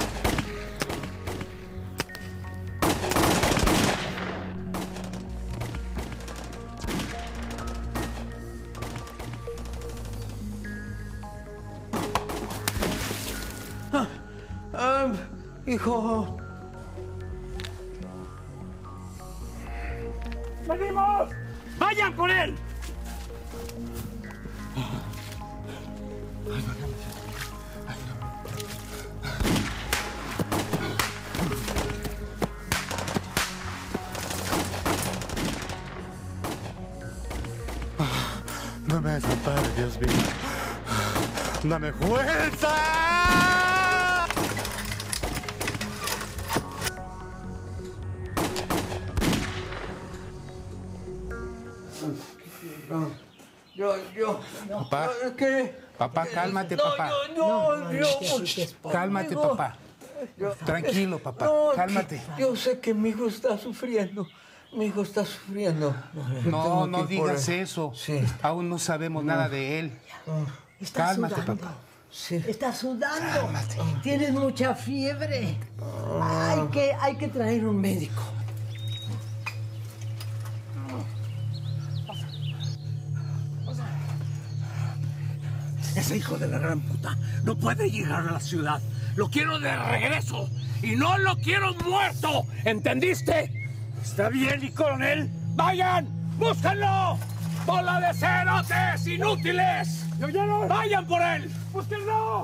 Ah, hijo.
¡Venimos! ¡Vayan por él!
No me desampares, Dios mío. ¡Dame fuerza!
No, yo, yo,
Papá.
yo, ¿qué?
Papá, cálmate,
no,
papá.
Yo, no, yo,
Cálmate,
amigo.
papá.
Yo-
Tranquilo, papá.
No,
Cálmate.
que- Yo sé que mi hijo está sufriendo. Mi hijo está sufriendo. Yo
No,
tengo
no
que ir por
digas
él.
eso.
Sí.
Aún no sabemos
No.
nada de él.
Está
Cálmate,
sudando.
papá.
Está sudando. Tienes mucha fiebre. Hay que, hay que traer un médico.
Ese hijo de la gran puta no puede llegar a la ciudad. Lo quiero de regreso y no lo quiero muerto. ¿Entendiste?
Está bien, mi coronel. ¡Vayan! ¡Búsquenlo! ¡Bola de cerotes inútiles! ¿Me oyeron? ¡Vayan por él! ¡Búsquenlo!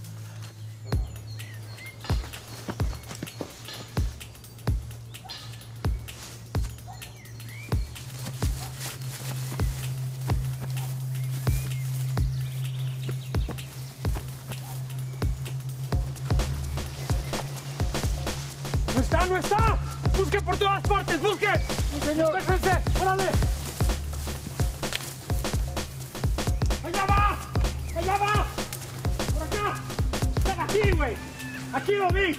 ¡No está, no está! ¡Busque por todas partes, busque! ¡Sí, señor! ¡Déjense! ¡Órale! ¡Allá va! ¡Allá va! ¡Por acá! ¡Ven aquí, güey! ¡Aquí lo vi!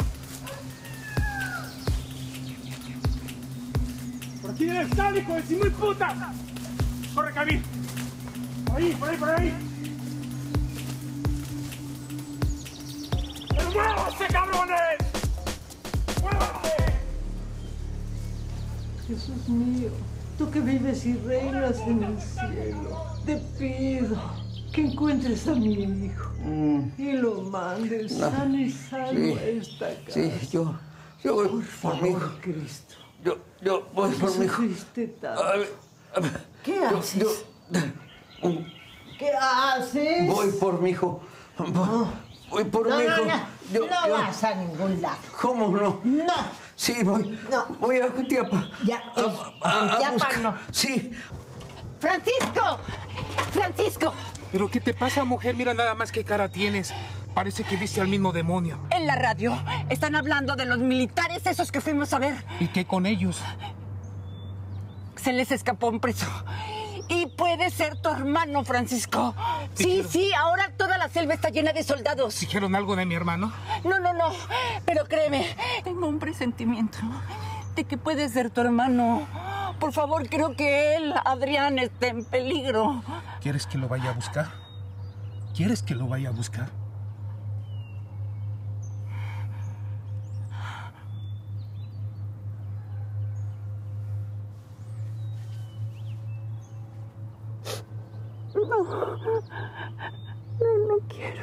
¡Por aquí debe estar, hijo de si muy puta! ¡Corre, Camil! ¡Por ahí, por ahí, por ahí! ¡Pero muévanse, cabrones!
Jesús mío, tú que vives y reinas en el cielo, te pido que encuentres a mi hijo y lo mandes
No.
sano y salvo
Sí.
a esta casa.
Sí, yo, yo voy por,
favor,
mi hijo.
Cristo.
Yo, yo voy por mi hijo.
Sufriste tanto.
A ver, a ver.
¿Qué
Yo-
haces?
yo-
¿Qué haces?
Voy por mi hijo. Voy, voy por
No,
mi
no,
hijo.
no,
Yo-
no
yo-
vas a ningún lado.
¿Cómo no?
No.
Sí, voy.
No.
Voy a Jutiapa.
Ya,
A- a- a
Jutiapa
buscar-
no.
Sí.
¡Francisco! ¡Francisco!
¿Pero qué te pasa, mujer? Mira nada más qué cara tienes. Parece que viste al mismo demonio.
En la radio están hablando de los militares esos que fuimos a ver.
¿Y qué con ellos?
Se les escapó un preso. Y puede ser tu hermano, Francisco. Sí, sí, ahora toda la selva está llena de soldados.
¿Dijeron algo de mi hermano?
No, no, no. Pero créeme, tengo un presentimiento de que puede ser tu hermano. Por favor, creo que él, Adrián, está en peligro.
¿Quieres que lo vaya a buscar? ¿Quieres que lo vaya a buscar?
No, no, no quiero.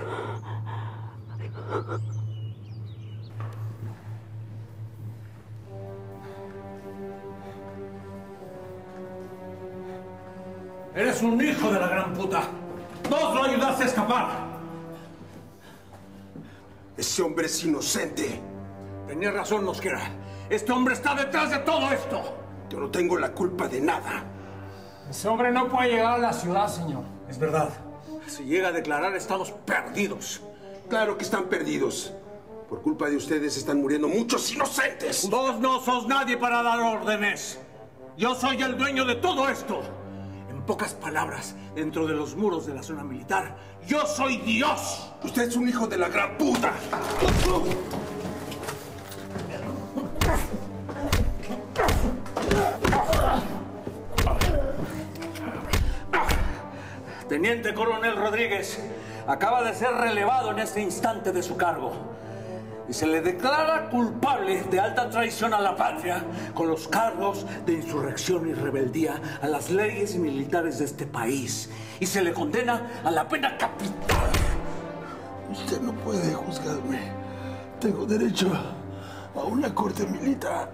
Eres un hijo de la gran puta. Vos lo ayudaste a escapar.
Ese hombre es inocente.
Tenía razón, Mosquera. Este hombre está detrás de todo esto.
Yo no tengo la culpa de nada.
Ese hombre no puede llegar a la ciudad, señor.
Es verdad. Si llega a declarar, estamos perdidos.
Claro que están perdidos. Por culpa de ustedes están muriendo muchos inocentes.
Vos no sos nadie para dar órdenes. Yo soy el dueño de todo esto. En pocas palabras, dentro de los muros de la zona militar, yo soy Dios.
Usted es un hijo de la gran puta.
Teniente Coronel Rodríguez acaba de ser relevado en este instante de su cargo y se le declara culpable de alta traición a la patria con los cargos de insurrección y rebeldía a las leyes militares de este país y se le condena a la pena capital.
Usted no puede juzgarme. Tengo derecho a una corte militar.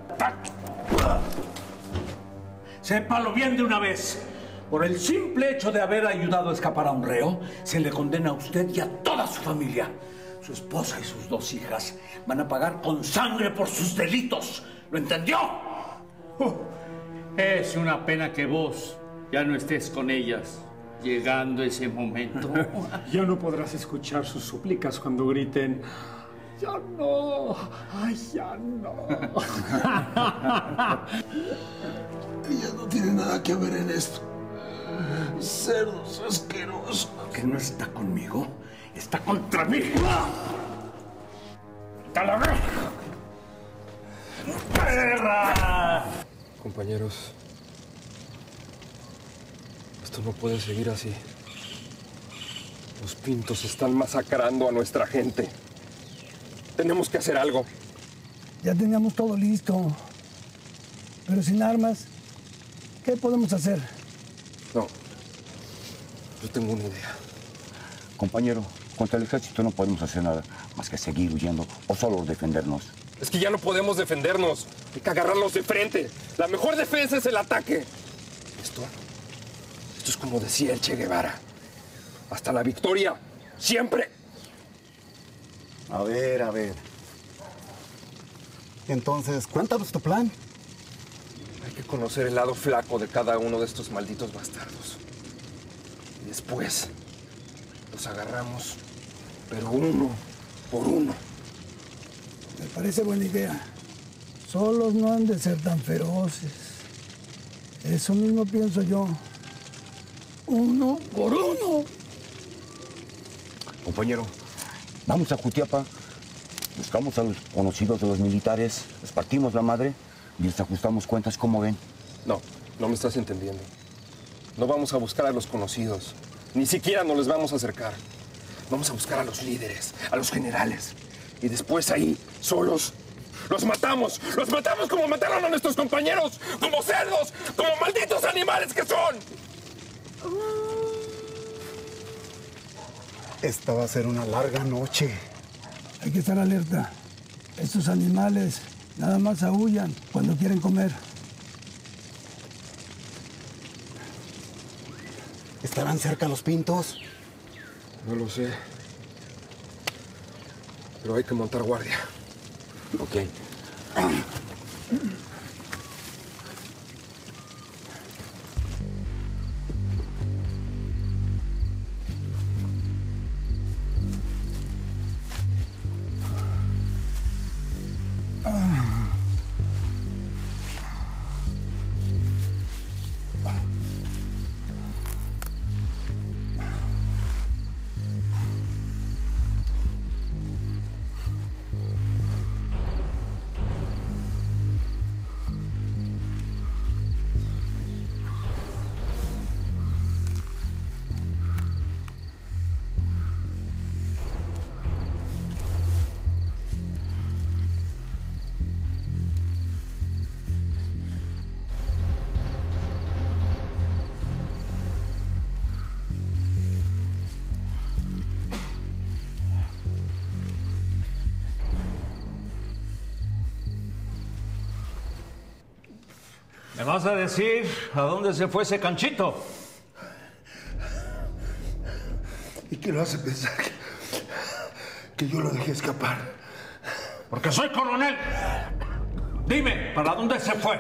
Sépalo bien de una vez. Por el simple hecho de haber ayudado a escapar a un reo, se le condena a usted y a toda su familia. Su esposa y sus dos hijas van a pagar con sangre por sus delitos. ¿Lo entendió?
Uh, es una pena que vos ya no estés con ellas, llegando ese momento.
Ya no podrás escuchar sus súplicas cuando griten: ¡ya no! ¡Ay, ya no!
Ella no tiene nada que ver en esto. Cerdos asquerosos.
Que no está conmigo, está contra mí. ¡Está la verga! ¡Perra!
Compañeros, esto no puede seguir así. Los pintos están masacrando a nuestra gente. Tenemos que hacer algo.
Ya teníamos todo listo. Pero sin armas, ¿qué podemos hacer?
No. Yo tengo una idea.
Compañero, contra el ejército no podemos hacer nada más que seguir huyendo o solo defendernos.
Es que ya no podemos defendernos. Hay que agarrarlos de frente. La mejor defensa es el ataque. Esto, esto es como decía el Che Guevara. Hasta la victoria. Siempre.
A ver, a ver. Entonces, cuéntanos tu plan.
Hay que conocer el lado flaco de cada uno de estos malditos bastardos. Y después los agarramos, pero uno por uno.
Me parece buena idea. Solos no han de ser tan feroces. Eso mismo pienso yo. Uno por uno.
Compañero, vamos a Jutiapa, buscamos a los conocidos de los militares, les partimos la madre y les ajustamos cuentas, ¿cómo ven?
No, no me estás entendiendo. No vamos a buscar a los conocidos. Ni siquiera nos les vamos a acercar. Vamos a buscar a los líderes, a los generales. Y después ahí, solos, los matamos. Los matamos como mataron a nuestros compañeros. Como cerdos, como malditos animales que son.
Esta va a ser una larga noche.
Hay que estar alerta. Estos animales nada más aúllan cuando quieren comer.
¿Estarán cerca los pintos?
No lo sé. Pero hay que montar guardia.
Ok.
¿Me vas a decir a dónde se fue ese canchito?
¿Y qué lo hace pensar que, que yo lo dejé escapar?
Porque soy coronel. Dime, ¿para dónde se fue?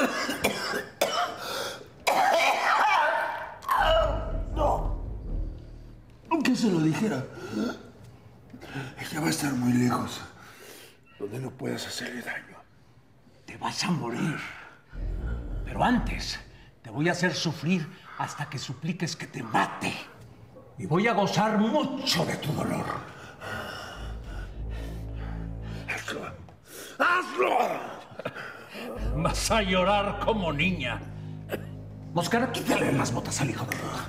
No. Aunque se lo dijera, ella va a estar muy lejos, donde no puedas hacerle daño.
Te vas a morir. Pero antes, te voy a hacer sufrir hasta que supliques que te mate. Y voy a gozar mucho de tu dolor.
¡Hazlo! ¡Hazlo!
Vas a llorar como niña. Moscara, quítale las botas al hijo de puta.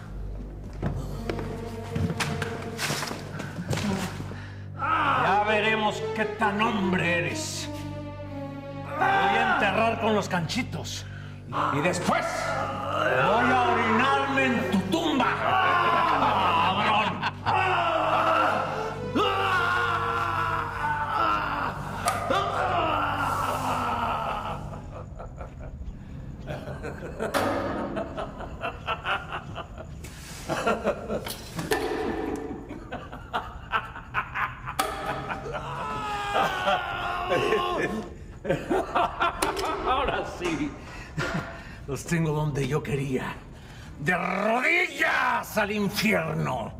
Ya veremos qué tan hombre eres. Te voy a enterrar con los canchitos. Y después voy a orinarme en tu tumba. ¡Cabrón! Ahora sí, los tengo donde yo quería. ¡De rodillas al infierno!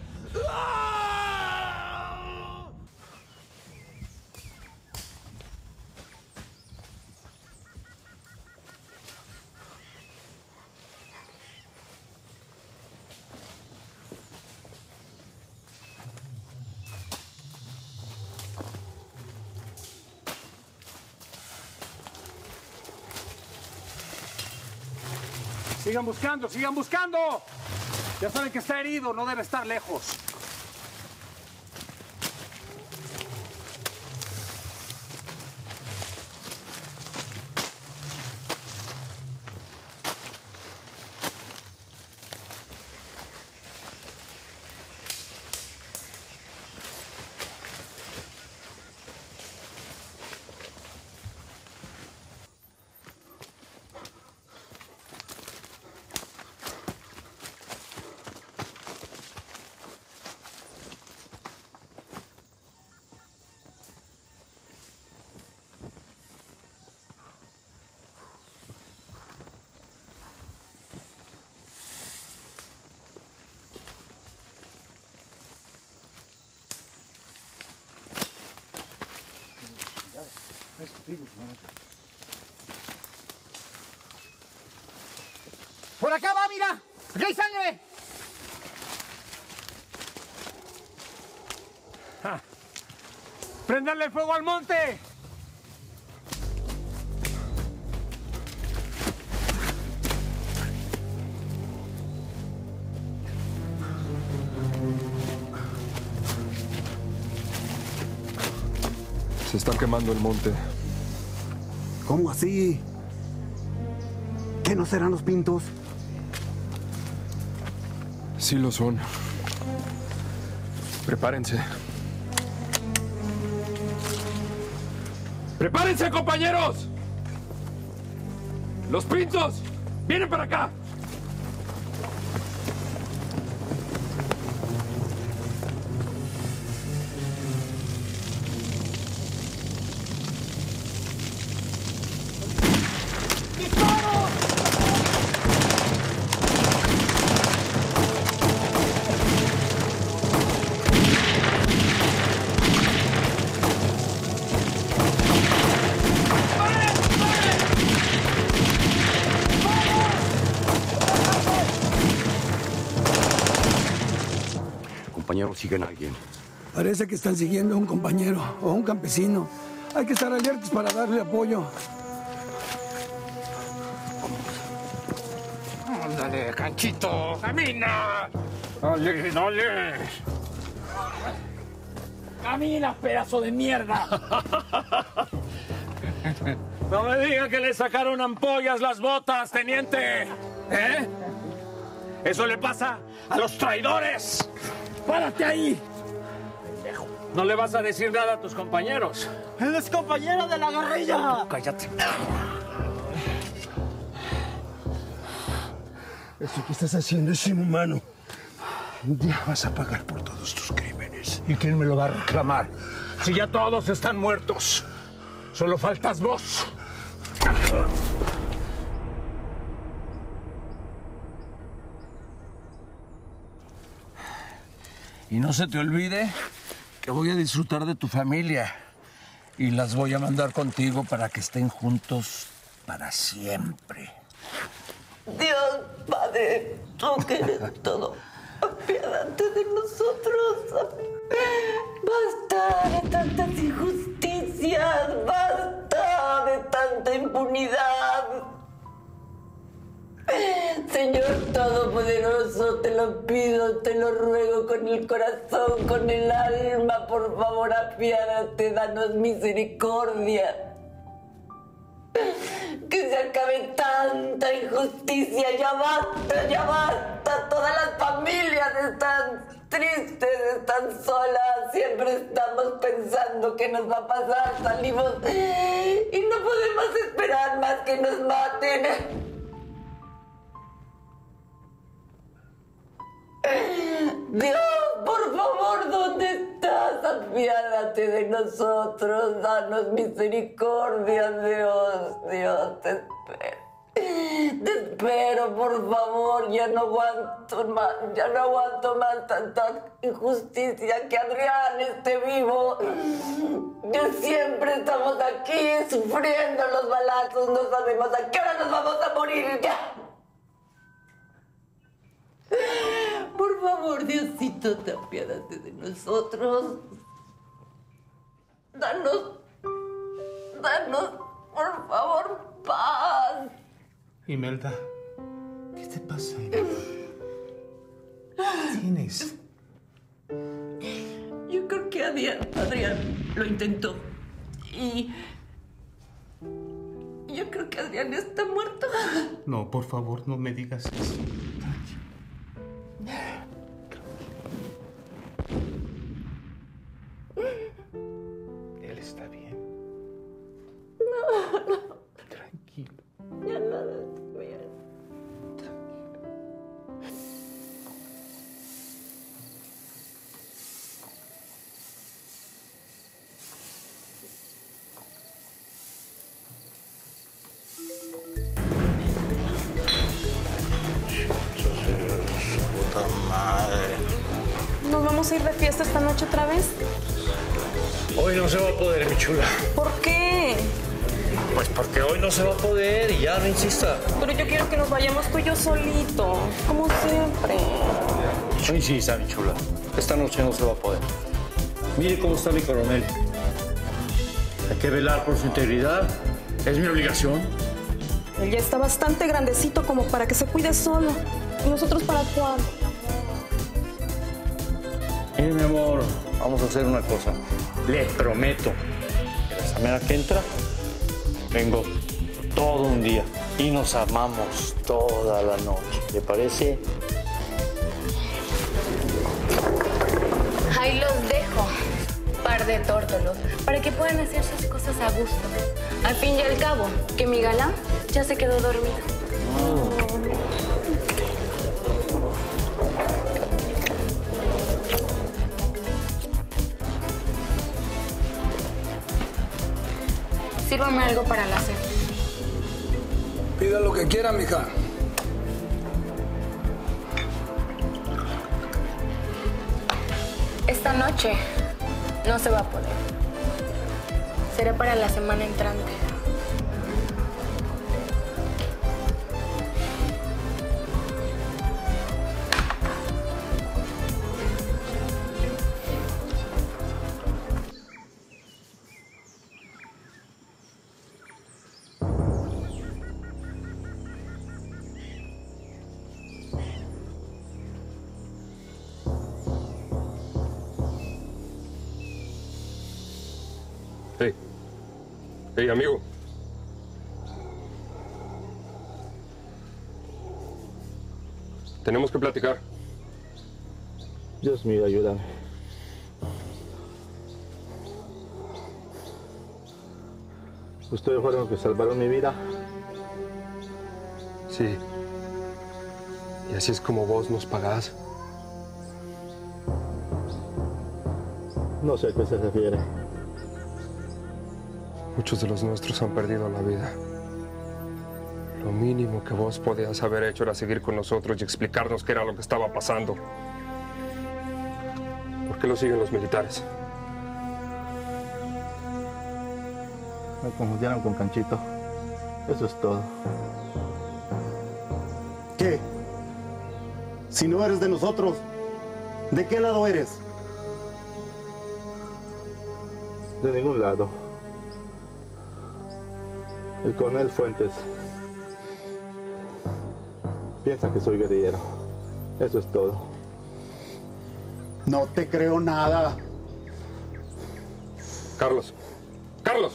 Sigan buscando, sigan buscando. Ya saben que está herido, no debe estar lejos.
¡Por acá va, mira! ¡Aquí hay sangre!
Ja. ¡Prendanle fuego al monte!
Se está quemando el monte.
¿Cómo así? ¿Qué no serán los pintos?
Sí lo son. Prepárense. ¡Prepárense, compañeros! ¡Los pintos! ¡Vienen para acá!
Compañeros, siguen a alguien.
Parece que están siguiendo a un compañero o a un campesino. Hay que estar alertas para darle apoyo.
¡Ándale, Canchito! ¡Camina! ¡Dale, dale! ¡Camina, pedazo de mierda! No me diga que le sacaron ampollas las botas, teniente. ¿Eh? Eso le pasa a los traidores. ¡Párate ahí! Pendejo. No le vas a decir nada a tus compañeros.
¡Él es compañero de la guerrilla!
Cállate.
Esto que estás haciendo es inhumano. Un día vas a pagar por todos tus crímenes.
¿Y quién me lo va a reclamar? Si ya todos están muertos. Solo faltas vos. Y no se te olvide que voy a disfrutar de tu familia. Y las voy a mandar contigo para que estén juntos para siempre.
Dios, Padre. Tú que eres todo, apiádate de nosotros. Basta de tantas injusticias, basta de tanta impunidad. Señor Todopoderoso, te lo pido, te lo ruego con el corazón, con el alma, por favor, apiádate, danos misericordia. Que se acabe tanta injusticia, ya basta, ya basta. Todas las familias están tristes, están solas, siempre estamos pensando qué nos va a pasar, salimos y no podemos esperar más que nos maten. Dios, por favor, ¿dónde estás? Apiádate de nosotros, danos misericordia, Dios, Dios, te espero. Te espero, por favor, ya no aguanto más, ya no aguanto más tanta injusticia, que Adrián esté vivo. Que siempre estamos aquí sufriendo los balazos, no sabemos a qué hora nos vamos a morir, ya. Por favor, Diosito, te apiádate de nosotros. Danos, danos, por favor, paz.
Imelda, ¿qué te pasa, Imelda? ¿Qué tienes?
Yo creo que Adrián, Adrián lo intentó. Y yo creo que Adrián está muerto.
No, por favor, no me digas eso. Él está bien.
No, no.
Tranquilo.
Ya nada está bien.
Puta madre.
¿Nos vamos a ir de fiesta esta noche otra vez?
Hoy no se va a poder, mi chula.
¿Por qué?
Pues porque hoy no se va a poder y ya, no insista.
Pero yo quiero que nos vayamos tú y yo solitos, como siempre.
No insista, mi chula. Esta noche no se va a poder. Mire cómo está mi coronel. Hay que velar por su integridad. Es mi obligación.
Él ya está bastante grandecito como para que se cuide solo. ¿Y nosotros para cuándo?
Mire, mi amor, vamos a hacer una cosa. Le prometo que la semana que entra vengo todo un día y nos amamos toda la noche. ¿Le parece?
Ahí los dejo, par de tórtolos, para que puedan hacer sus cosas a gusto. Al fin y al cabo, que mi galán ya se quedó dormido. Sírvame algo para la cena.
Pida lo que quiera, mija.
Esta noche no se va a poder. Será para la semana entrante.
Hey. Hey, amigo. Tenemos que platicar.
Dios mío, ayúdame. ¿Ustedes fueron los que salvaron mi vida?
Sí. Y así es como vos nos pagás.
No sé a qué se refiere.
Muchos de los nuestros han perdido la vida. Lo mínimo que vos podías haber hecho era seguir con nosotros y explicarnos qué era lo que estaba pasando. ¿Por qué lo siguen los militares?
Me confundieron con Canchito. Eso es todo.
¿Qué? Si no eres de nosotros, ¿de qué lado eres?
De ningún lado. El coronel Fuentes piensa que soy guerrillero. Eso es todo.
No te creo nada.
Carlos. Carlos.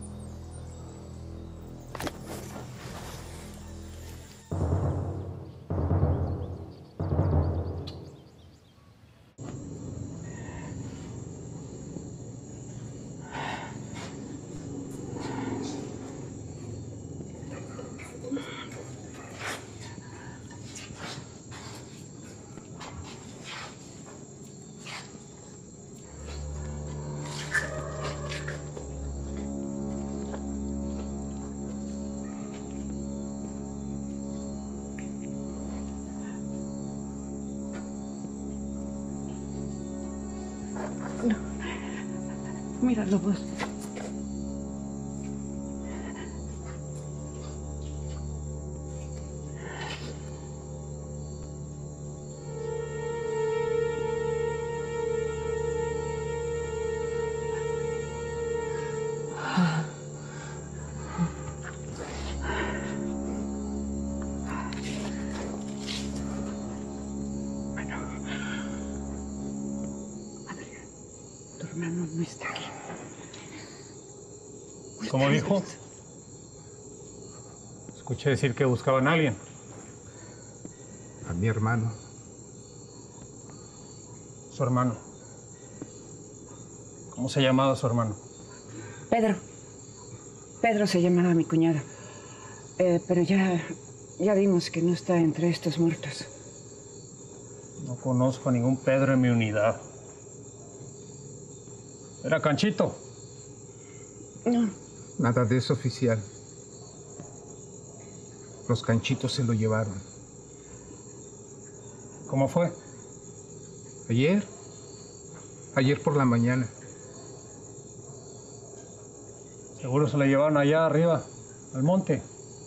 No. Míralo vos. Hermano no está aquí.
¿Cómo dijo? Escuché decir que buscaban a alguien.
A mi hermano.
Su hermano. ¿Cómo se llamaba su hermano?
Pedro. Pedro se llamaba mi cuñado. Eh, pero ya, ya vimos que no está entre estos muertos.
No conozco a ningún Pedro en mi unidad. ¿Era Canchito?
No.
Nada de eso, oficial. Los Canchitos se lo llevaron.
¿Cómo fue?
Ayer. Ayer por la mañana.
Seguro se lo llevaron allá arriba, al monte.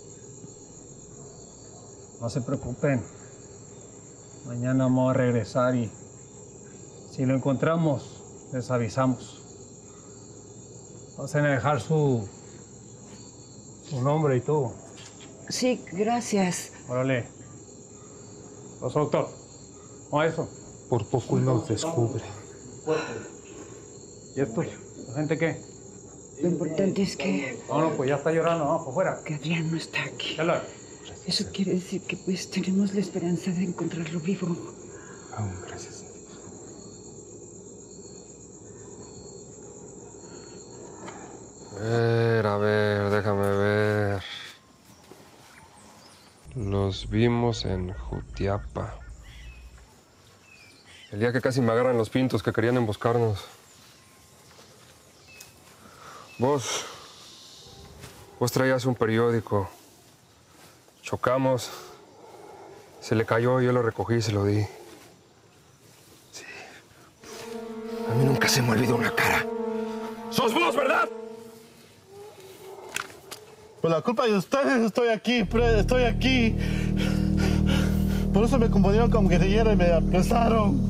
No se preocupen. Mañana vamos a regresar y si lo encontramos, les avisamos. Pasen a dejar su, su nombre y todo.
Sí, gracias.
Órale. Los doctor. ¿Cómo es eso?
Por poco nos descubre.
¿Y esto? ¿La gente qué?
Lo importante es que...
No, no, pues ya está llorando, vamos, afuera.
Que Adrián no está aquí.
Dale.
Eso quiere decir que pues tenemos la esperanza de encontrarlo vivo.
Aún gracias.
A ver, a ver, déjame ver. Los vimos en Jutiapa. El día que casi me agarran los pintos que querían emboscarnos. Vos... Vos traías un periódico. Chocamos. Se le cayó, yo lo recogí y se lo di. Sí. A mí nunca se me olvidó una cara. ¡Sos vos, verdad!
Por la culpa de ustedes estoy aquí, estoy aquí. Por eso me confundieron con guerrillero y me apresaron.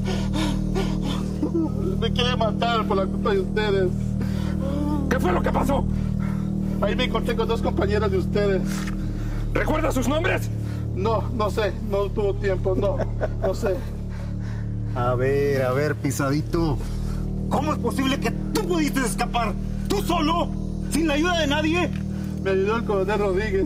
Me quieren matar por la culpa de ustedes.
¿Qué fue lo que pasó?
Ahí me encontré con dos compañeros de ustedes.
¿Recuerdas sus nombres?
No, no sé, no tuvo tiempo, no, no sé.
A ver, a ver, pisadito. ¿Cómo es posible que tú pudiste escapar? ¿Tú solo? ¿Sin la ayuda de nadie?
Me ayudó el coronel Rodríguez.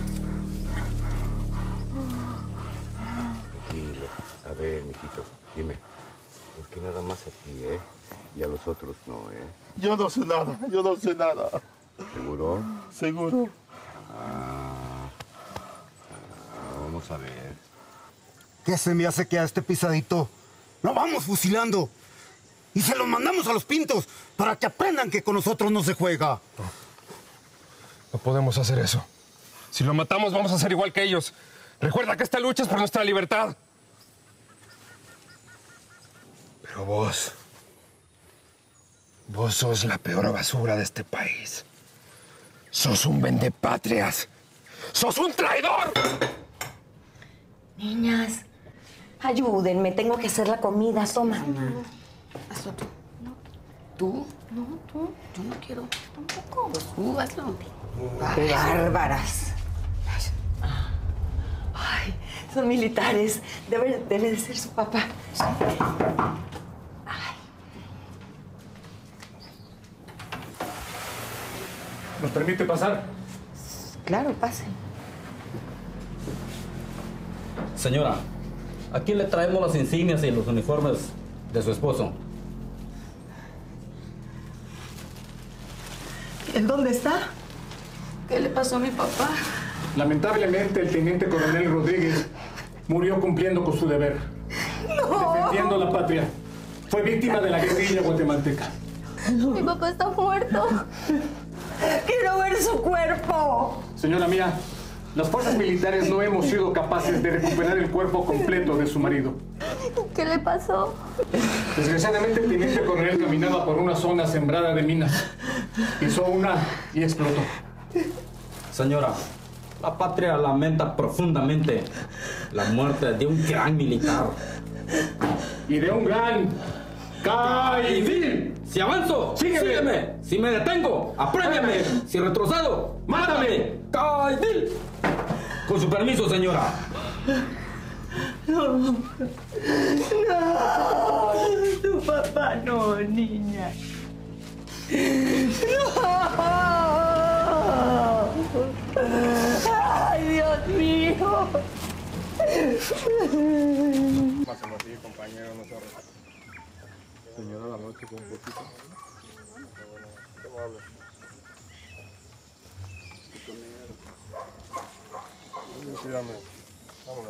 Tranquilo. A ver, mijito, dime. ¿Por qué nada más a ti, eh? Y a los otros no, eh?
Yo no sé nada, yo no sé nada.
¿Seguro?
Seguro.
Ah, ah, vamos a ver.
¿Qué se me hace que a este pisadito lo vamos fusilando? Y se lo mandamos a los pintos para que aprendan que con nosotros no se juega.
No. No podemos hacer eso. Si lo matamos, vamos a ser igual que ellos. Recuerda que esta lucha es por nuestra libertad. Pero vos... Vos sos la peor basura de este país. Sos un vendepatrias. ¡Sos un traidor!
Niñas,
Ayúdenme, tengo que hacer la comida. Toma.
Hazlo tú. No. ¿Tú? No, tú. Yo no quiero. Tampoco. Pues tú, hazlo.
¡Qué bárbaras! Ay, son militares. Debe, debe de ser su papá.
¿Nos permite pasar?
Claro, pase.
Señora, aquí le traemos las insignias y los uniformes de su esposo.
¿En dónde está?
¿Qué le pasó a mi papá?
Lamentablemente, el teniente coronel Rodríguez murió cumpliendo con su deber.
No.
Defendiendo la patria. Fue víctima de la guerrilla guatemalteca.
Mi papá está muerto.
¡Quiero ver su cuerpo!
Señora mía, las fuerzas militares no hemos sido capaces de recuperar el cuerpo completo de su marido.
¿Qué le pasó?
Desgraciadamente, el teniente coronel caminaba por una zona sembrada de minas. Pisó una y explotó.
Señora, la patria lamenta profundamente la muerte de un gran militar.
Y de un gran caidil.
Si avanzo, sígueme. sígueme. Si me detengo, apréndeme. Si retrocedo, mátame. Caidil. Con su permiso, señora.
No, no, tu papá no, niña. No. Ay, Dios mío.
Pásame así, compañero, no se arregle. Señora, la noche con un poquito. ¿Cómo hablas? Sí, dame. Vámonos.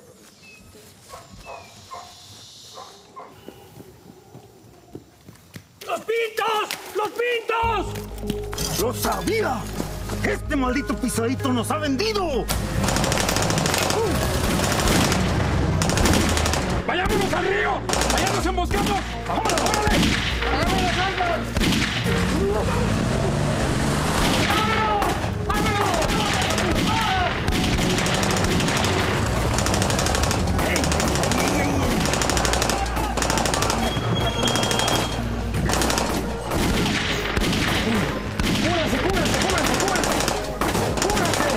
¡Los pintos! ¡Los pintos!
¡Lo sabía! ¡Este maldito pisadito nos ha vendido!
¡Vayámonos al río! ¡Vayámonos emboscando! ¡Vámonos, órale! ¡Hagamos las armas! ¡Cúbranse, cúbranse, cúbranse, cúbranse! ¡Cúbranse!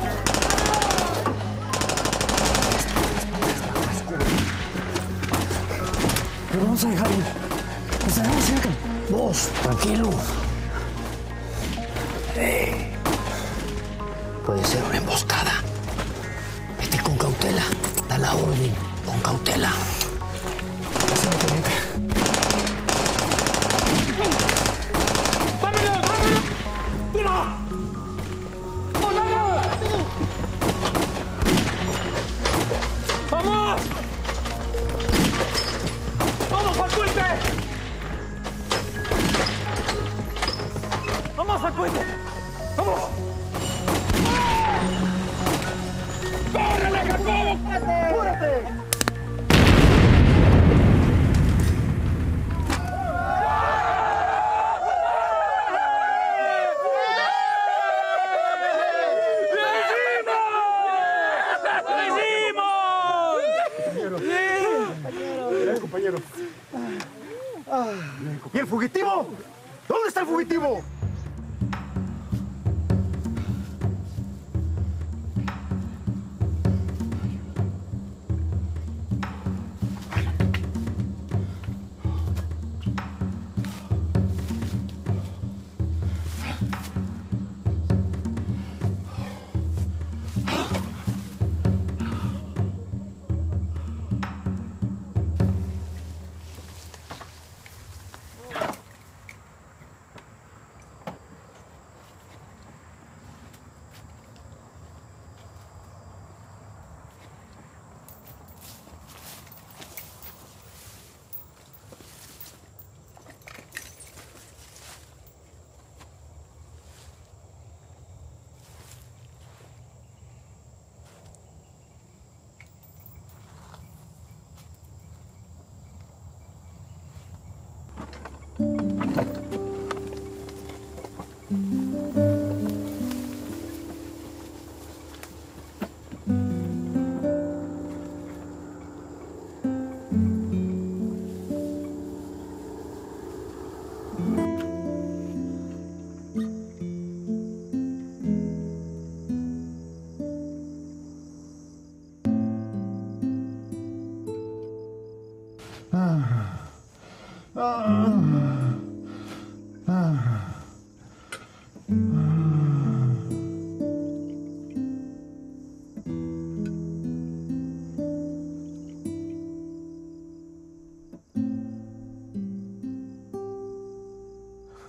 Pero vamos a dejarlo. Nos dejamos cerca. Vos, tranquilo. Eh, puede ser una emboscada. Vete con cautela. Da la orden con cautela. Pásame, teniente.
¡Vámonos, vámonos! ¡Tira! ¡Vamos! ¡Vamos! ¡Vamos, Faculte! ¡Vamos, Faculte! ¡Vamos! ¡Córrele, Jacobo! ¡Cúrate!
Compañero. ¿Y el fugitivo? ¿Dónde está el fugitivo?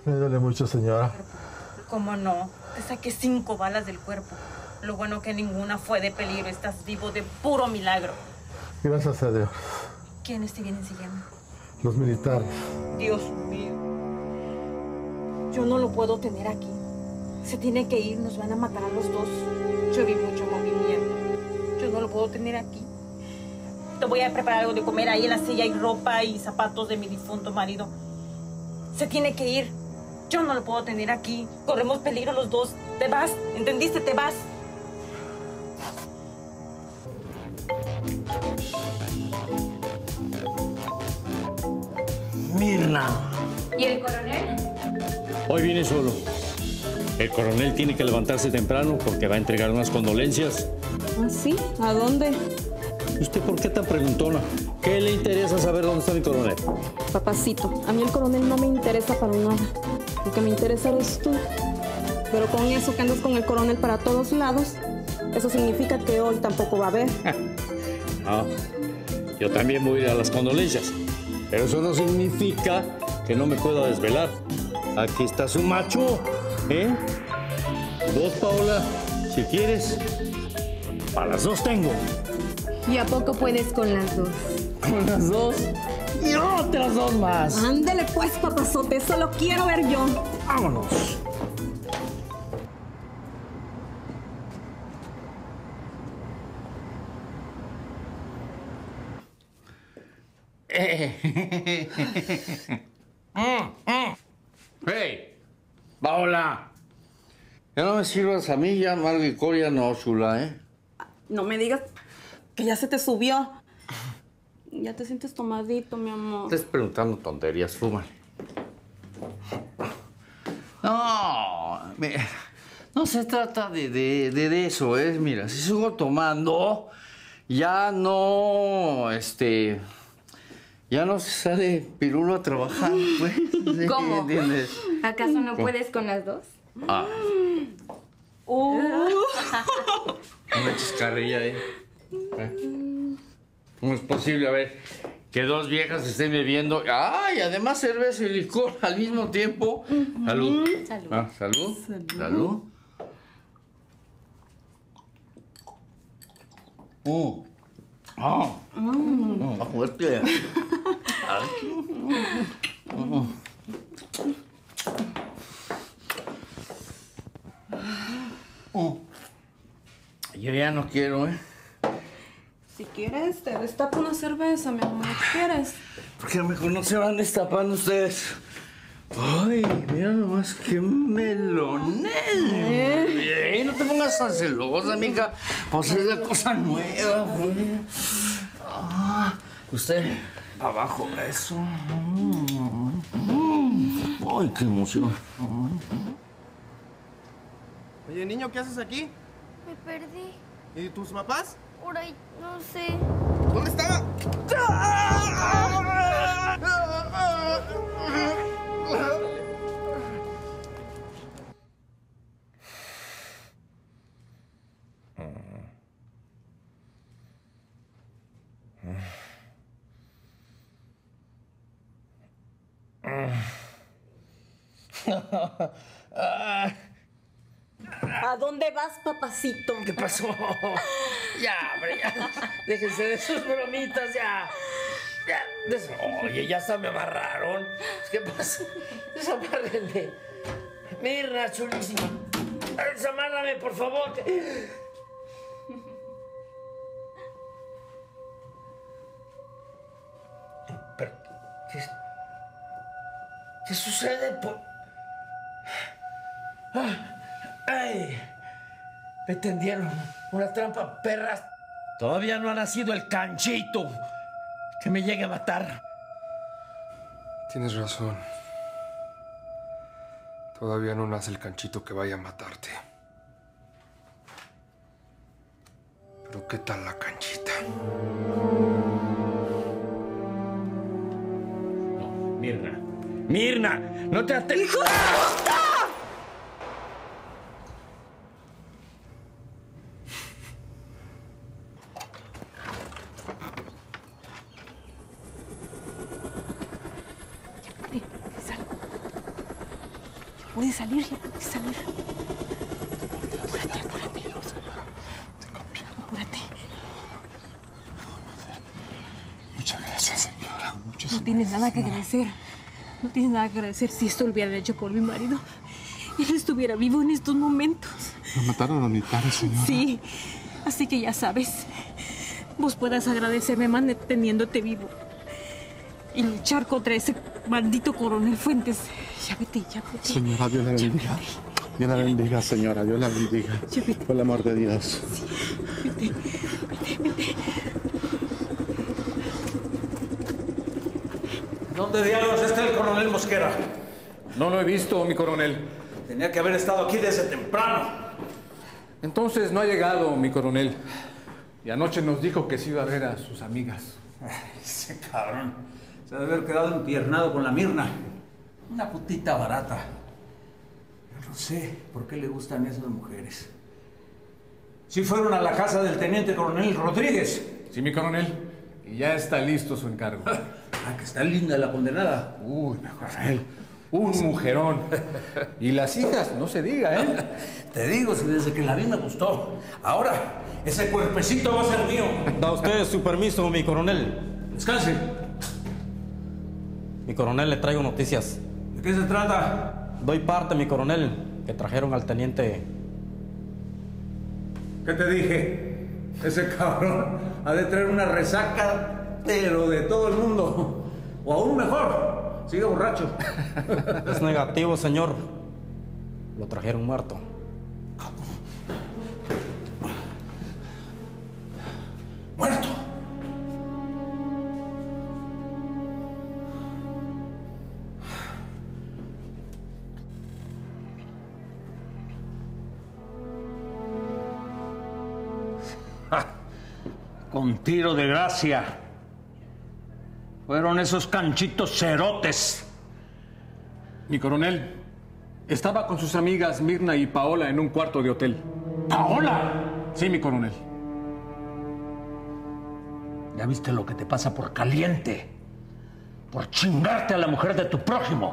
Me duele mucho, señora.
¿Cómo no? Te saqué cinco balas del cuerpo. Lo bueno que ninguna fue de peligro. Estás vivo de puro milagro.
Gracias a Dios.
¿Quiénes te vienen siguiendo?
Los militares.
Dios mío. Yo no lo puedo tener aquí. Se tiene que ir, nos van a matar a los dos. Yo vi mucho movimiento. Yo no lo puedo tener aquí. Te voy a preparar algo de comer. Ahí en la silla hay ropa y zapatos de mi difunto marido. Se tiene que ir. Yo no lo puedo tener aquí. Corremos peligro los dos. Te vas. ¿Entendiste? Te vas.
Mirna.
¿Y el coronel?
Hoy viene solo. El coronel tiene que levantarse temprano porque va a entregar unas condolencias.
¿Ah, sí? ¿A dónde?
¿Usted por qué tan preguntona? ¿Qué le interesa saber dónde está mi coronel?
Papacito, a mí el coronel no me interesa para nada. Lo que me interesa eres tú. Pero con eso que andas con el coronel para todos lados, eso significa que hoy tampoco va a haber.
Ah, yo también voy a ir a las condolencias. Pero eso no significa que no me pueda desvelar. Aquí está su macho, ¿eh? Vos, Paola, si quieres, para las dos tengo.
¿Y a poco puedes con las dos?
¿Con las dos? Y otras dos más.
Ándele pues, papazote, eso lo quiero ver yo.
Vámonos. ¡Hey! ¡Paola! Ya no me sirvas a mí, ya amargo y coria no, chula, ¿eh?
No me digas que ya se te subió. Ya te sientes tomadito, mi amor.
Estás preguntando tonterías, fúmale. No, mira, no se trata de, de, de, de eso, ¿eh? Mira, si sigo tomando, ya no, este... Ya no se sale pirulo a trabajar, pues. ¿Sí?
¿Cómo?
¿Entiendes?
¿Acaso no
¿Cómo?
puedes con las dos?
Ah,
Uh.
no me eches carrilla ahí. ¿Eh? ¿Cómo es posible, a ver, que dos viejas estén bebiendo? ¡Ay! Además cerveza y licor al mismo tiempo. Salud.
Salud.
Ah, salud.
Salud.
Salud. Uh. Ah.
Mm.
Ah, fuerte. Mm. Mm. Yo ya no quiero, ¿eh?
Si quieres, te destapo una cerveza, mi amor. ¿Qué quieres?
¿Por qué mejor no se van destapando ustedes? Ay, mira nomás qué melonel. ¿Eh? No te pongas tan celosa, amiga. Pues es la cosa nueva. Güey. Ah, usted, abajo, eso. Mm. Ay, qué emoción.
Oye, niño, ¿qué haces aquí?
Me perdí.
¿Y tus papás?
Por ahí, no sé.
¿Dónde estaba?
¿A dónde vas, papacito?
¿Qué pasó? Ya, hombre, ya. Déjense de sus bromitas, ya. Ya. Des... Oye, ya hasta me amarraron. ¿Qué pasa? Desamárrenme. Mirna, chulísima. Desamárrame, por favor. Pero, ¿qué, ¿qué sucede? Por... ¡Ay! Me tendieron una trampa, perras. Todavía no ha nacido el canchito que me llegue a matar.
Tienes razón. Todavía no nace el canchito que vaya a matarte. Pero ¿qué tal la canchita?
No, Mirna. ¡Mirna! ¡No te ates...
¡Hijo de puta!
puedes salir, ya puedes salir. Apúrate, apúrate. Apúrate.
Muchas gracias, señora. Muchas
No tienes nada que agradecer. No tienes nada que agradecer. Si esto lo hubiera hecho por mi marido, él estuviera vivo en estos momentos.
Me mataron a los militares, señora.
Sí, así que ya sabes. Vos puedas agradecerme manteniéndote vivo. Y luchar contra ese maldito coronel Fuentes. Ya vete, ya vete.
Señora, Dios la bendiga. Dios la bendiga, señora. Dios la bendiga. Por el amor de Dios.
Vete, vete, vete.
¿Dónde diablos está el coronel Mosquera?
No lo he visto, mi coronel.
Tenía que haber estado aquí desde temprano.
Entonces no ha llegado, mi coronel. Y anoche nos dijo que se iba a ver a sus amigas.
Ese cabrón se debe haber quedado empiernado con la Mirna. Una putita barata. Yo no sé por qué le gustan esas mujeres. Sí fueron a la casa del teniente coronel Rodríguez.
Sí, mi coronel. Y ya está listo su encargo.
Ah, que está linda la condenada.
Uy, mi coronel. Un mujerón. Y las hijas, no se diga, ¿eh?
Te digo, si desde que la vi me gustó. Ahora, ese cuerpecito va a ser mío.
Da usted su permiso, mi coronel.
Descanse.
Mi coronel, le traigo noticias.
¿De qué se trata?
Doy parte, mi coronel, que trajeron al teniente.
¿Qué te dije? Ese cabrón ha de traer una resaca, pero de todo el mundo. O aún mejor, sigue borracho.
Es negativo, señor. Lo trajeron muerto.
¡Muerto!
Con tiro de gracia. Fueron esos canchitos cerotes.
Mi coronel, estaba con sus amigas Mirna y Paola en un cuarto de hotel.
¿Paola?
Sí, mi coronel.
Ya viste lo que te pasa por caliente. Por chingarte a la mujer de tu prójimo.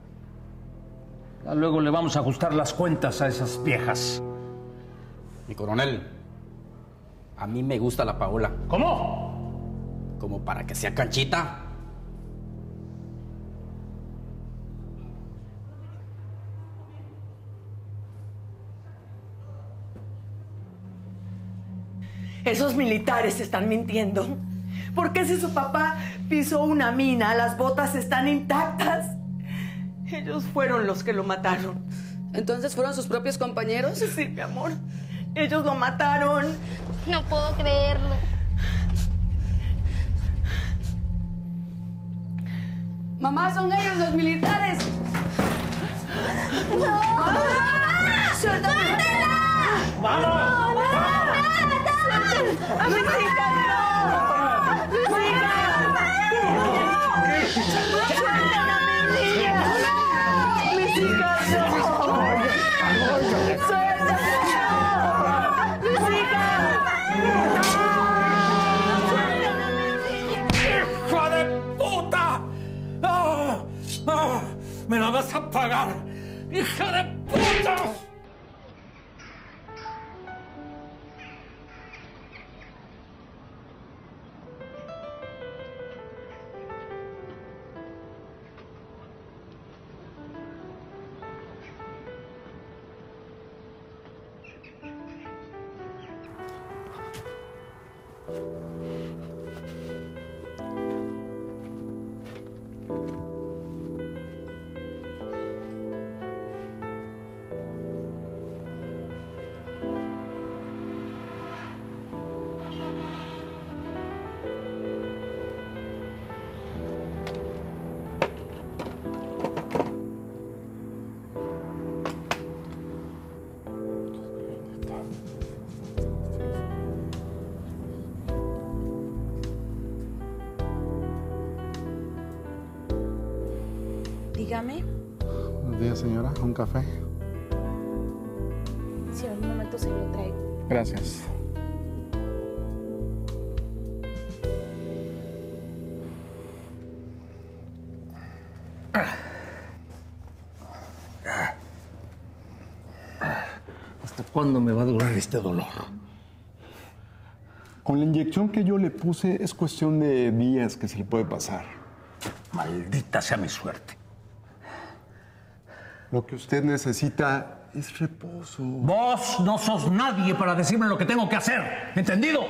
Ya luego le vamos a ajustar las cuentas a esas viejas.
Mi coronel, a mí me gusta la Paola.
¿Cómo?
Como para que sea canchita.
Esos militares están mintiendo. ¿Por qué si su papá pisó una mina, las botas están intactas? Ellos fueron los que lo mataron.
¿Entonces fueron sus propios compañeros?
Sí, mi amor. Ellos lo mataron.
No puedo creerlo.
Mamá, son ellos los militares.
¡No! ¡Mamá!
¡Suéltame!
¡Vamos!
¡A mis hijas, no! ¡Mis hijas! ¡Suelten a mis niñas! ¡Mis hijas, no! ¡Suéltame, no! ¡Mis hijas!
¡Hijo de puta! ¡Ah! ¡Ah! ¡Me la vas a pagar! ¡Hija de puta!
Dígame.
Buenos días, señora. ¿Un café?
Si en un momento se lo traigo.
Gracias.
¿Hasta cuándo me va a durar este dolor?
Con la inyección que yo le puse es cuestión de días que se le puede pasar.
Maldita sea mi suerte.
Lo que usted necesita es reposo.
Vos no sos nadie para decirme lo que tengo que hacer. ¿Entendido?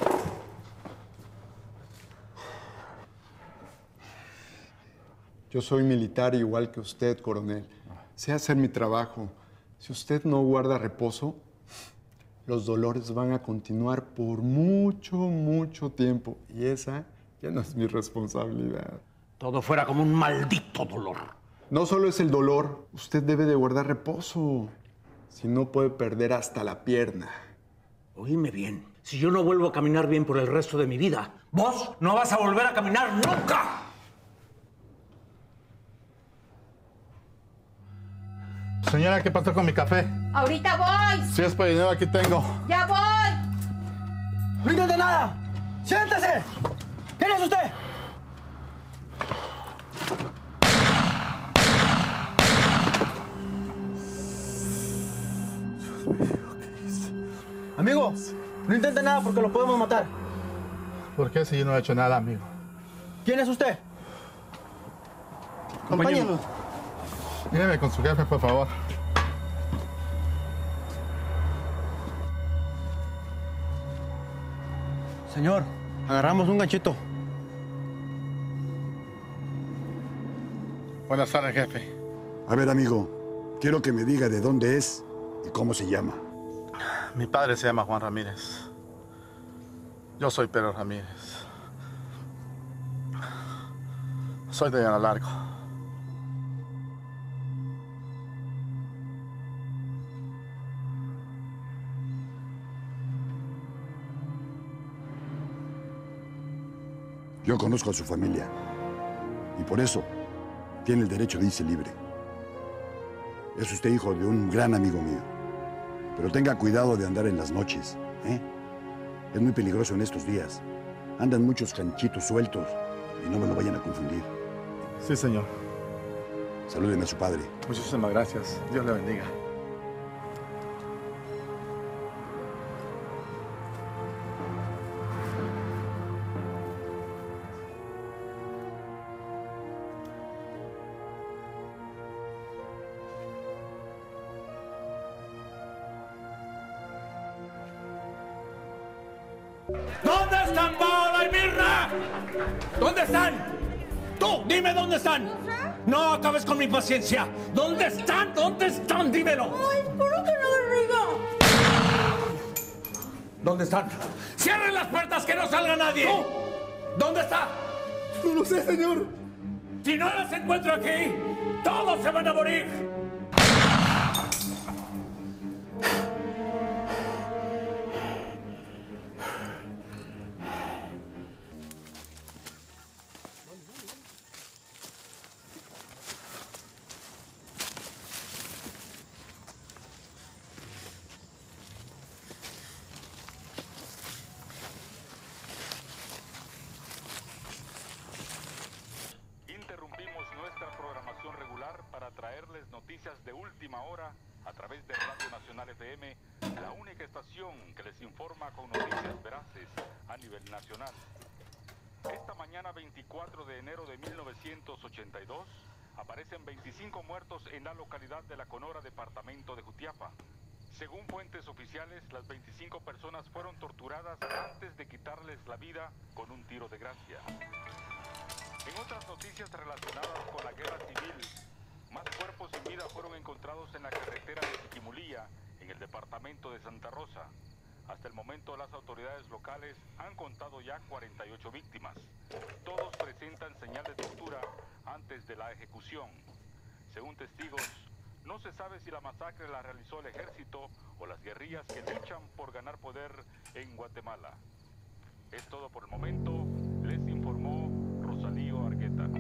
Yo soy militar igual que usted, coronel. Sé hacer mi trabajo. Si usted no guarda reposo, los dolores van a continuar por mucho, mucho tiempo. Y esa ya no es mi responsabilidad.
Todo fuera como un maldito dolor.
No solo es el dolor, usted debe de guardar reposo. Si no, puede perder hasta la pierna.
Oíme bien. Si yo no vuelvo a caminar bien por el resto de mi vida, vos no vas a volver a caminar nunca.
Señora, ¿qué pasó con mi café?
Ahorita voy.
Si es por dinero, aquí tengo.
Ya voy.
¡No intente nada! ¡Siéntese! ¿Quién es usted? Amigo, no intente nada porque lo podemos matar.
¿Por qué si yo no he hecho nada, amigo?
¿Quién es usted? Acompáñenos.
Míreme con su jefe, por favor.
Señor, agarramos un ganchito.
Buenas tardes, jefe.
A ver, amigo, quiero que me diga de dónde es y cómo se llama.
Mi padre se llama Juan Ramírez. Yo soy Pedro Ramírez. Soy de Llano Largo.
Yo conozco a su familia y por eso tiene el derecho de irse libre. Es usted hijo de un gran amigo mío, pero tenga cuidado de andar en las noches, ¿eh? Es muy peligroso en estos días. Andan muchos canchitos sueltos y no me lo vayan a confundir.
Sí, señor.
Salúdeme a su padre.
Muchísimas gracias. Dios le bendiga.
¿Dónde están Paola y Mirna? ¿Dónde están? Tú, dime dónde están. No acabes con mi paciencia. ¿Dónde están? ¿Dónde están? Dímelo.
Ay, espero que no me diga.
¿Dónde están? ¡Cierren las puertas, que no salga nadie! ¿Tú? ¿Dónde está?
No lo sé, señor.
Si no las encuentro aquí, todos se van a morir.
Interrumpimos nuestra programación regular para traerles noticias de última hora a través de Radio Nacional F M, la única estación que les informa con noticias veraces a nivel nacional. Esta mañana veinticuatro de enero de mil novecientos ochenta y dos aparecen veinticinco muertos en la localidad de La Conora, departamento de Jutiapa. Según fuentes oficiales, las veinticinco personas fueron torturadas antes de quitarles la vida con un tiro de gracia. En otras noticias relacionadas con la guerra civil, más cuerpos sin vida fueron encontrados en la carretera de Chiquimulía, en el departamento de Santa Rosa. Hasta el momento, las autoridades locales han contado ya cuarenta y ocho víctimas. Todos presentan señal de tortura antes de la ejecución. Según testigos, no se sabe si la masacre la realizó el ejército o las guerrillas que luchan por ganar poder en Guatemala. Es todo por el momento. Les informó Rosalío Argueta.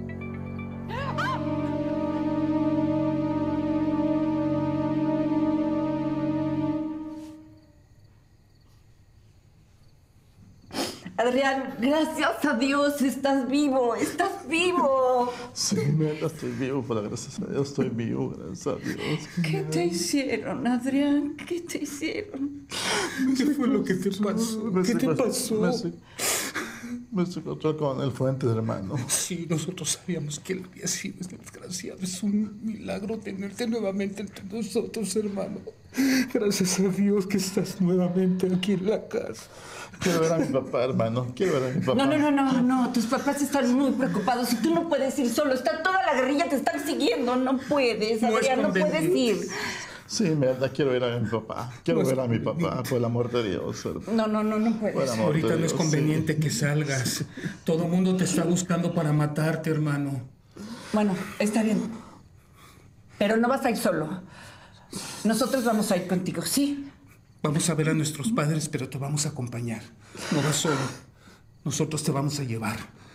Adrián, gracias a Dios estás vivo, estás vivo.
Sí, Imelda, estoy vivo, pero gracias a Dios estoy vivo, gracias a Dios.
¿Qué te hicieron, Adrián? ¿Qué te hicieron?
¿Qué fue lo que te pasó? ¿Qué te pasó? Me, me encontró con el Fuentes, hermano.
Sí, nosotros sabíamos que él había sido este desgraciado. Es un milagro tenerte nuevamente entre nosotros, hermano. Gracias a Dios que estás nuevamente aquí en la casa.
Quiero ver a mi papá, hermano. Quiero ver a mi papá.
No, no, no, no, no. Tus papás están muy preocupados y tú no puedes ir solo. Está toda la guerrilla, te están siguiendo. No puedes, Adrián, no puedes ir.
Sí, verdad, quiero ver a mi papá. Quiero ver a mi papá, por el amor de Dios.
No, no, no, no puedes.
Ahorita no es conveniente que salgas. Todo el mundo te está buscando para matarte, hermano.
Bueno, está bien. Pero no vas a ir solo. Nosotros vamos a ir contigo, ¿sí?
Vamos a ver a nuestros padres, pero te vamos a acompañar. No vas solo. Nosotros te vamos a llevar.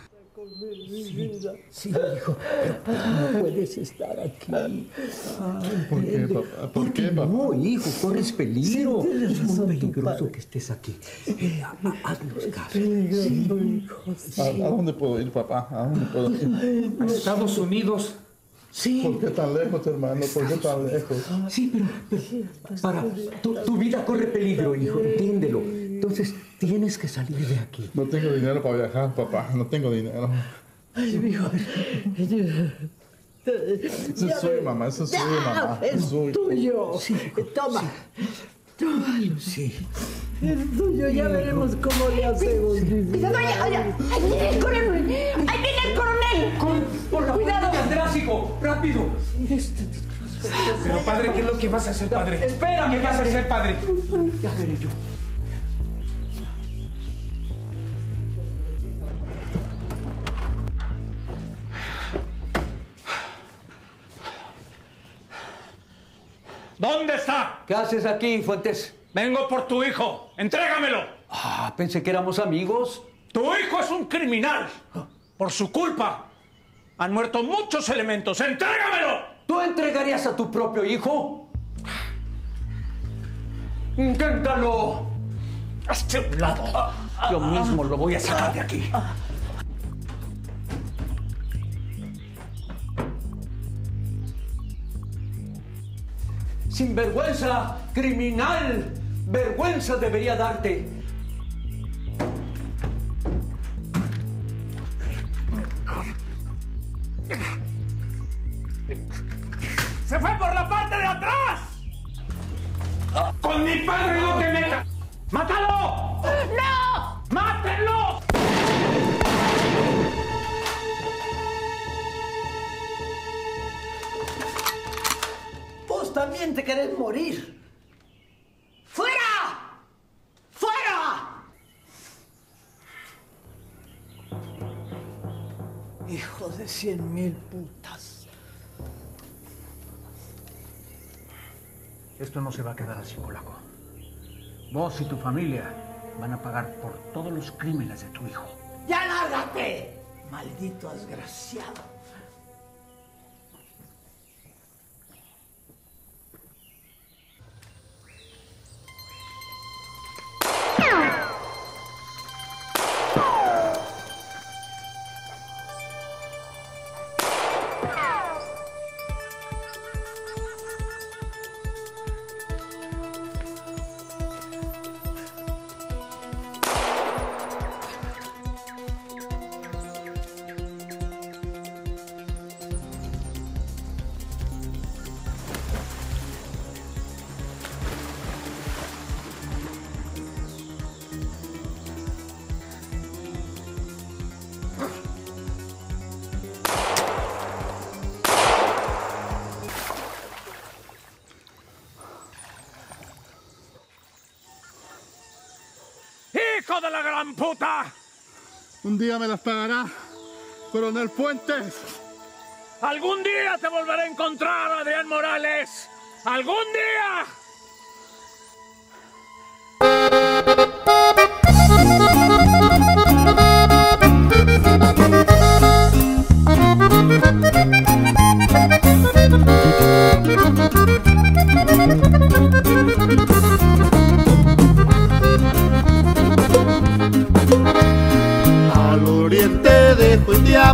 Sí, hijo, pero no puedes estar aquí. Ay,
¿Por qué, papá? ¿Por qué, papá?
No, hijo, corres peligro. Sí, es muy peligroso que estés aquí. Eh, haznos caso. Sí.
¿A, ¿A dónde puedo ir, papá? ¿A dónde puedo ir?
A Estados Unidos.
Sí.
¿Por qué tan lejos, hermano? ¿Por qué tan lejos?
Sí, pero, pero para, tu, tu vida corre peligro, hijo, entiéndelo. Entonces, tienes que salir de aquí.
No tengo dinero para viajar, papá. No tengo dinero.
Ay, mi hijo.
Eso es suyo, mamá. Eso es suyo, mamá.
Es tuyo. Sí, toma. Sí. Tómalo, sí. Es tuyo. Ya veremos cómo le hacemos.
¡Cuidado! ¡Ay, ay, ahí viene el coronel! ¡Ahí viene el coronel!
Con, por la ¡Cuidado! ¡Drástico! ¡Rápido! Pero, padre, ¿qué es lo que vas a hacer, padre?
Espera,
¿qué vas a hacer, padre?
Ya veré yo.
¿Dónde está?
¿Qué haces aquí, Fuentes?
Vengo por tu hijo. ¡Entrégamelo!
Ah, pensé que éramos amigos.
Tu hijo es un criminal. Por su culpa han muerto muchos elementos. ¡Entrégamelo!
¿Tú entregarías a tu propio hijo? ¡Inténtalo!
¡Hazte a un lado! Yo mismo lo voy a sacar de aquí.
¡Sinvergüenza! ¡Criminal! ¡Vergüenza debería darte!
¡Se fue por la parte de atrás! ¡Con mi padre no te metas! ¡Mátalo!
¡No!
¡Mátenlo!
Vos también te querés morir.
¡Fuera! ¡Fuera!
Hijo de cien mil putas. Esto no se va a quedar así, polaco. Vos y tu familia van a pagar por todos los crímenes de tu hijo.
¡Ya lárgate! Maldito desgraciado.
¡Hijo de la gran puta!
Un día me las pagará, Coronel Fuentes.
¡Algún día te volveré a encontrar, Adrián Morales! ¡Algún día!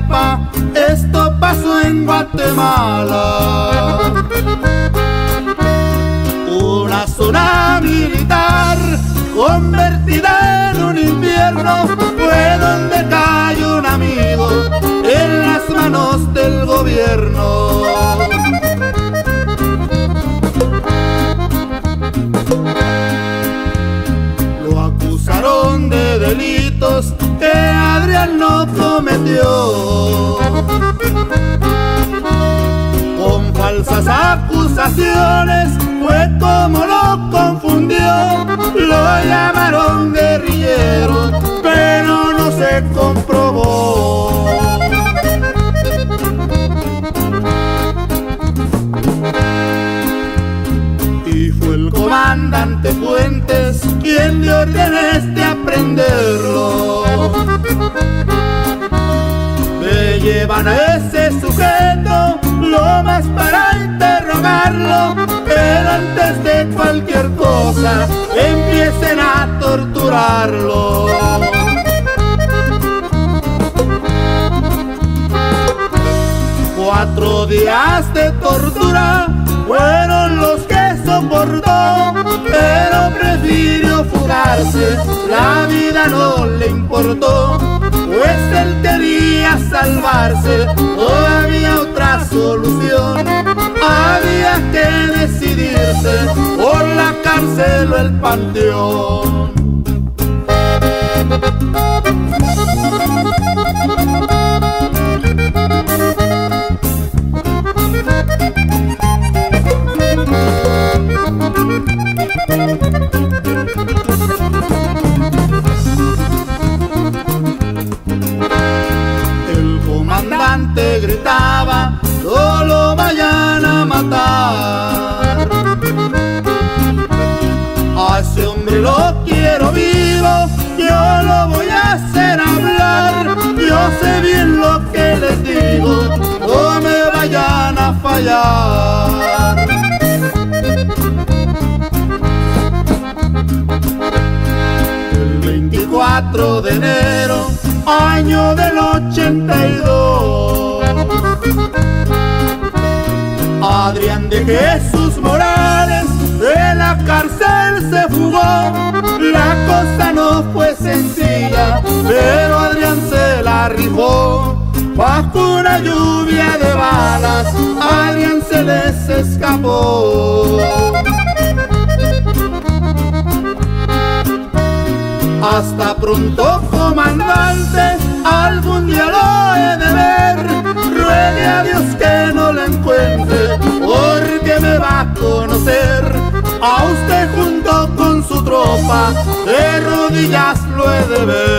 Ayotzinapa, esto pasó en Guatemala. Una zona militar convertida en un infierno fue donde cayó un amigo en las manos del gobierno. Lo acusaron de delitos que Adrián no cometió. Con falsas acusaciones fue como lo confundió. Lo llamaron guerrillero, pero no se comprobó. Y fue el comandante Fuentes quien dio órdenes de aprenderlo. Me llevan a ese sujeto lo más para interrogarlo, pero antes de cualquier cosa empiecen a torturarlo. Cuatro días de tortura fueron los que soportó, pero prefirió fugarse, la vida no le importó, pues él quería salvarse, no había otra solución, había que decidirse por la cárcel o el panteón. El comandante gritaba, no lo vayan a matar. A ese hombre lo quiero vivo, yo lo voy a hacer hablar. Yo sé bien lo que les digo, no me vayan a fallar. El veinticuatro de enero, año del ochenta y dos, Adrián de Jesús Morales de la cárcel se fugó. La cosa no fue sencilla, pero Adrián se la rifó. Bajo una lluvia de balas, Adrián se les escapó. Hasta pronto, comandante, algún día lo he de ver. Ruegue a Dios que no lo encuentre, porque me va a conocer. A usted junto con su tropa, de rodillas lo he de ver.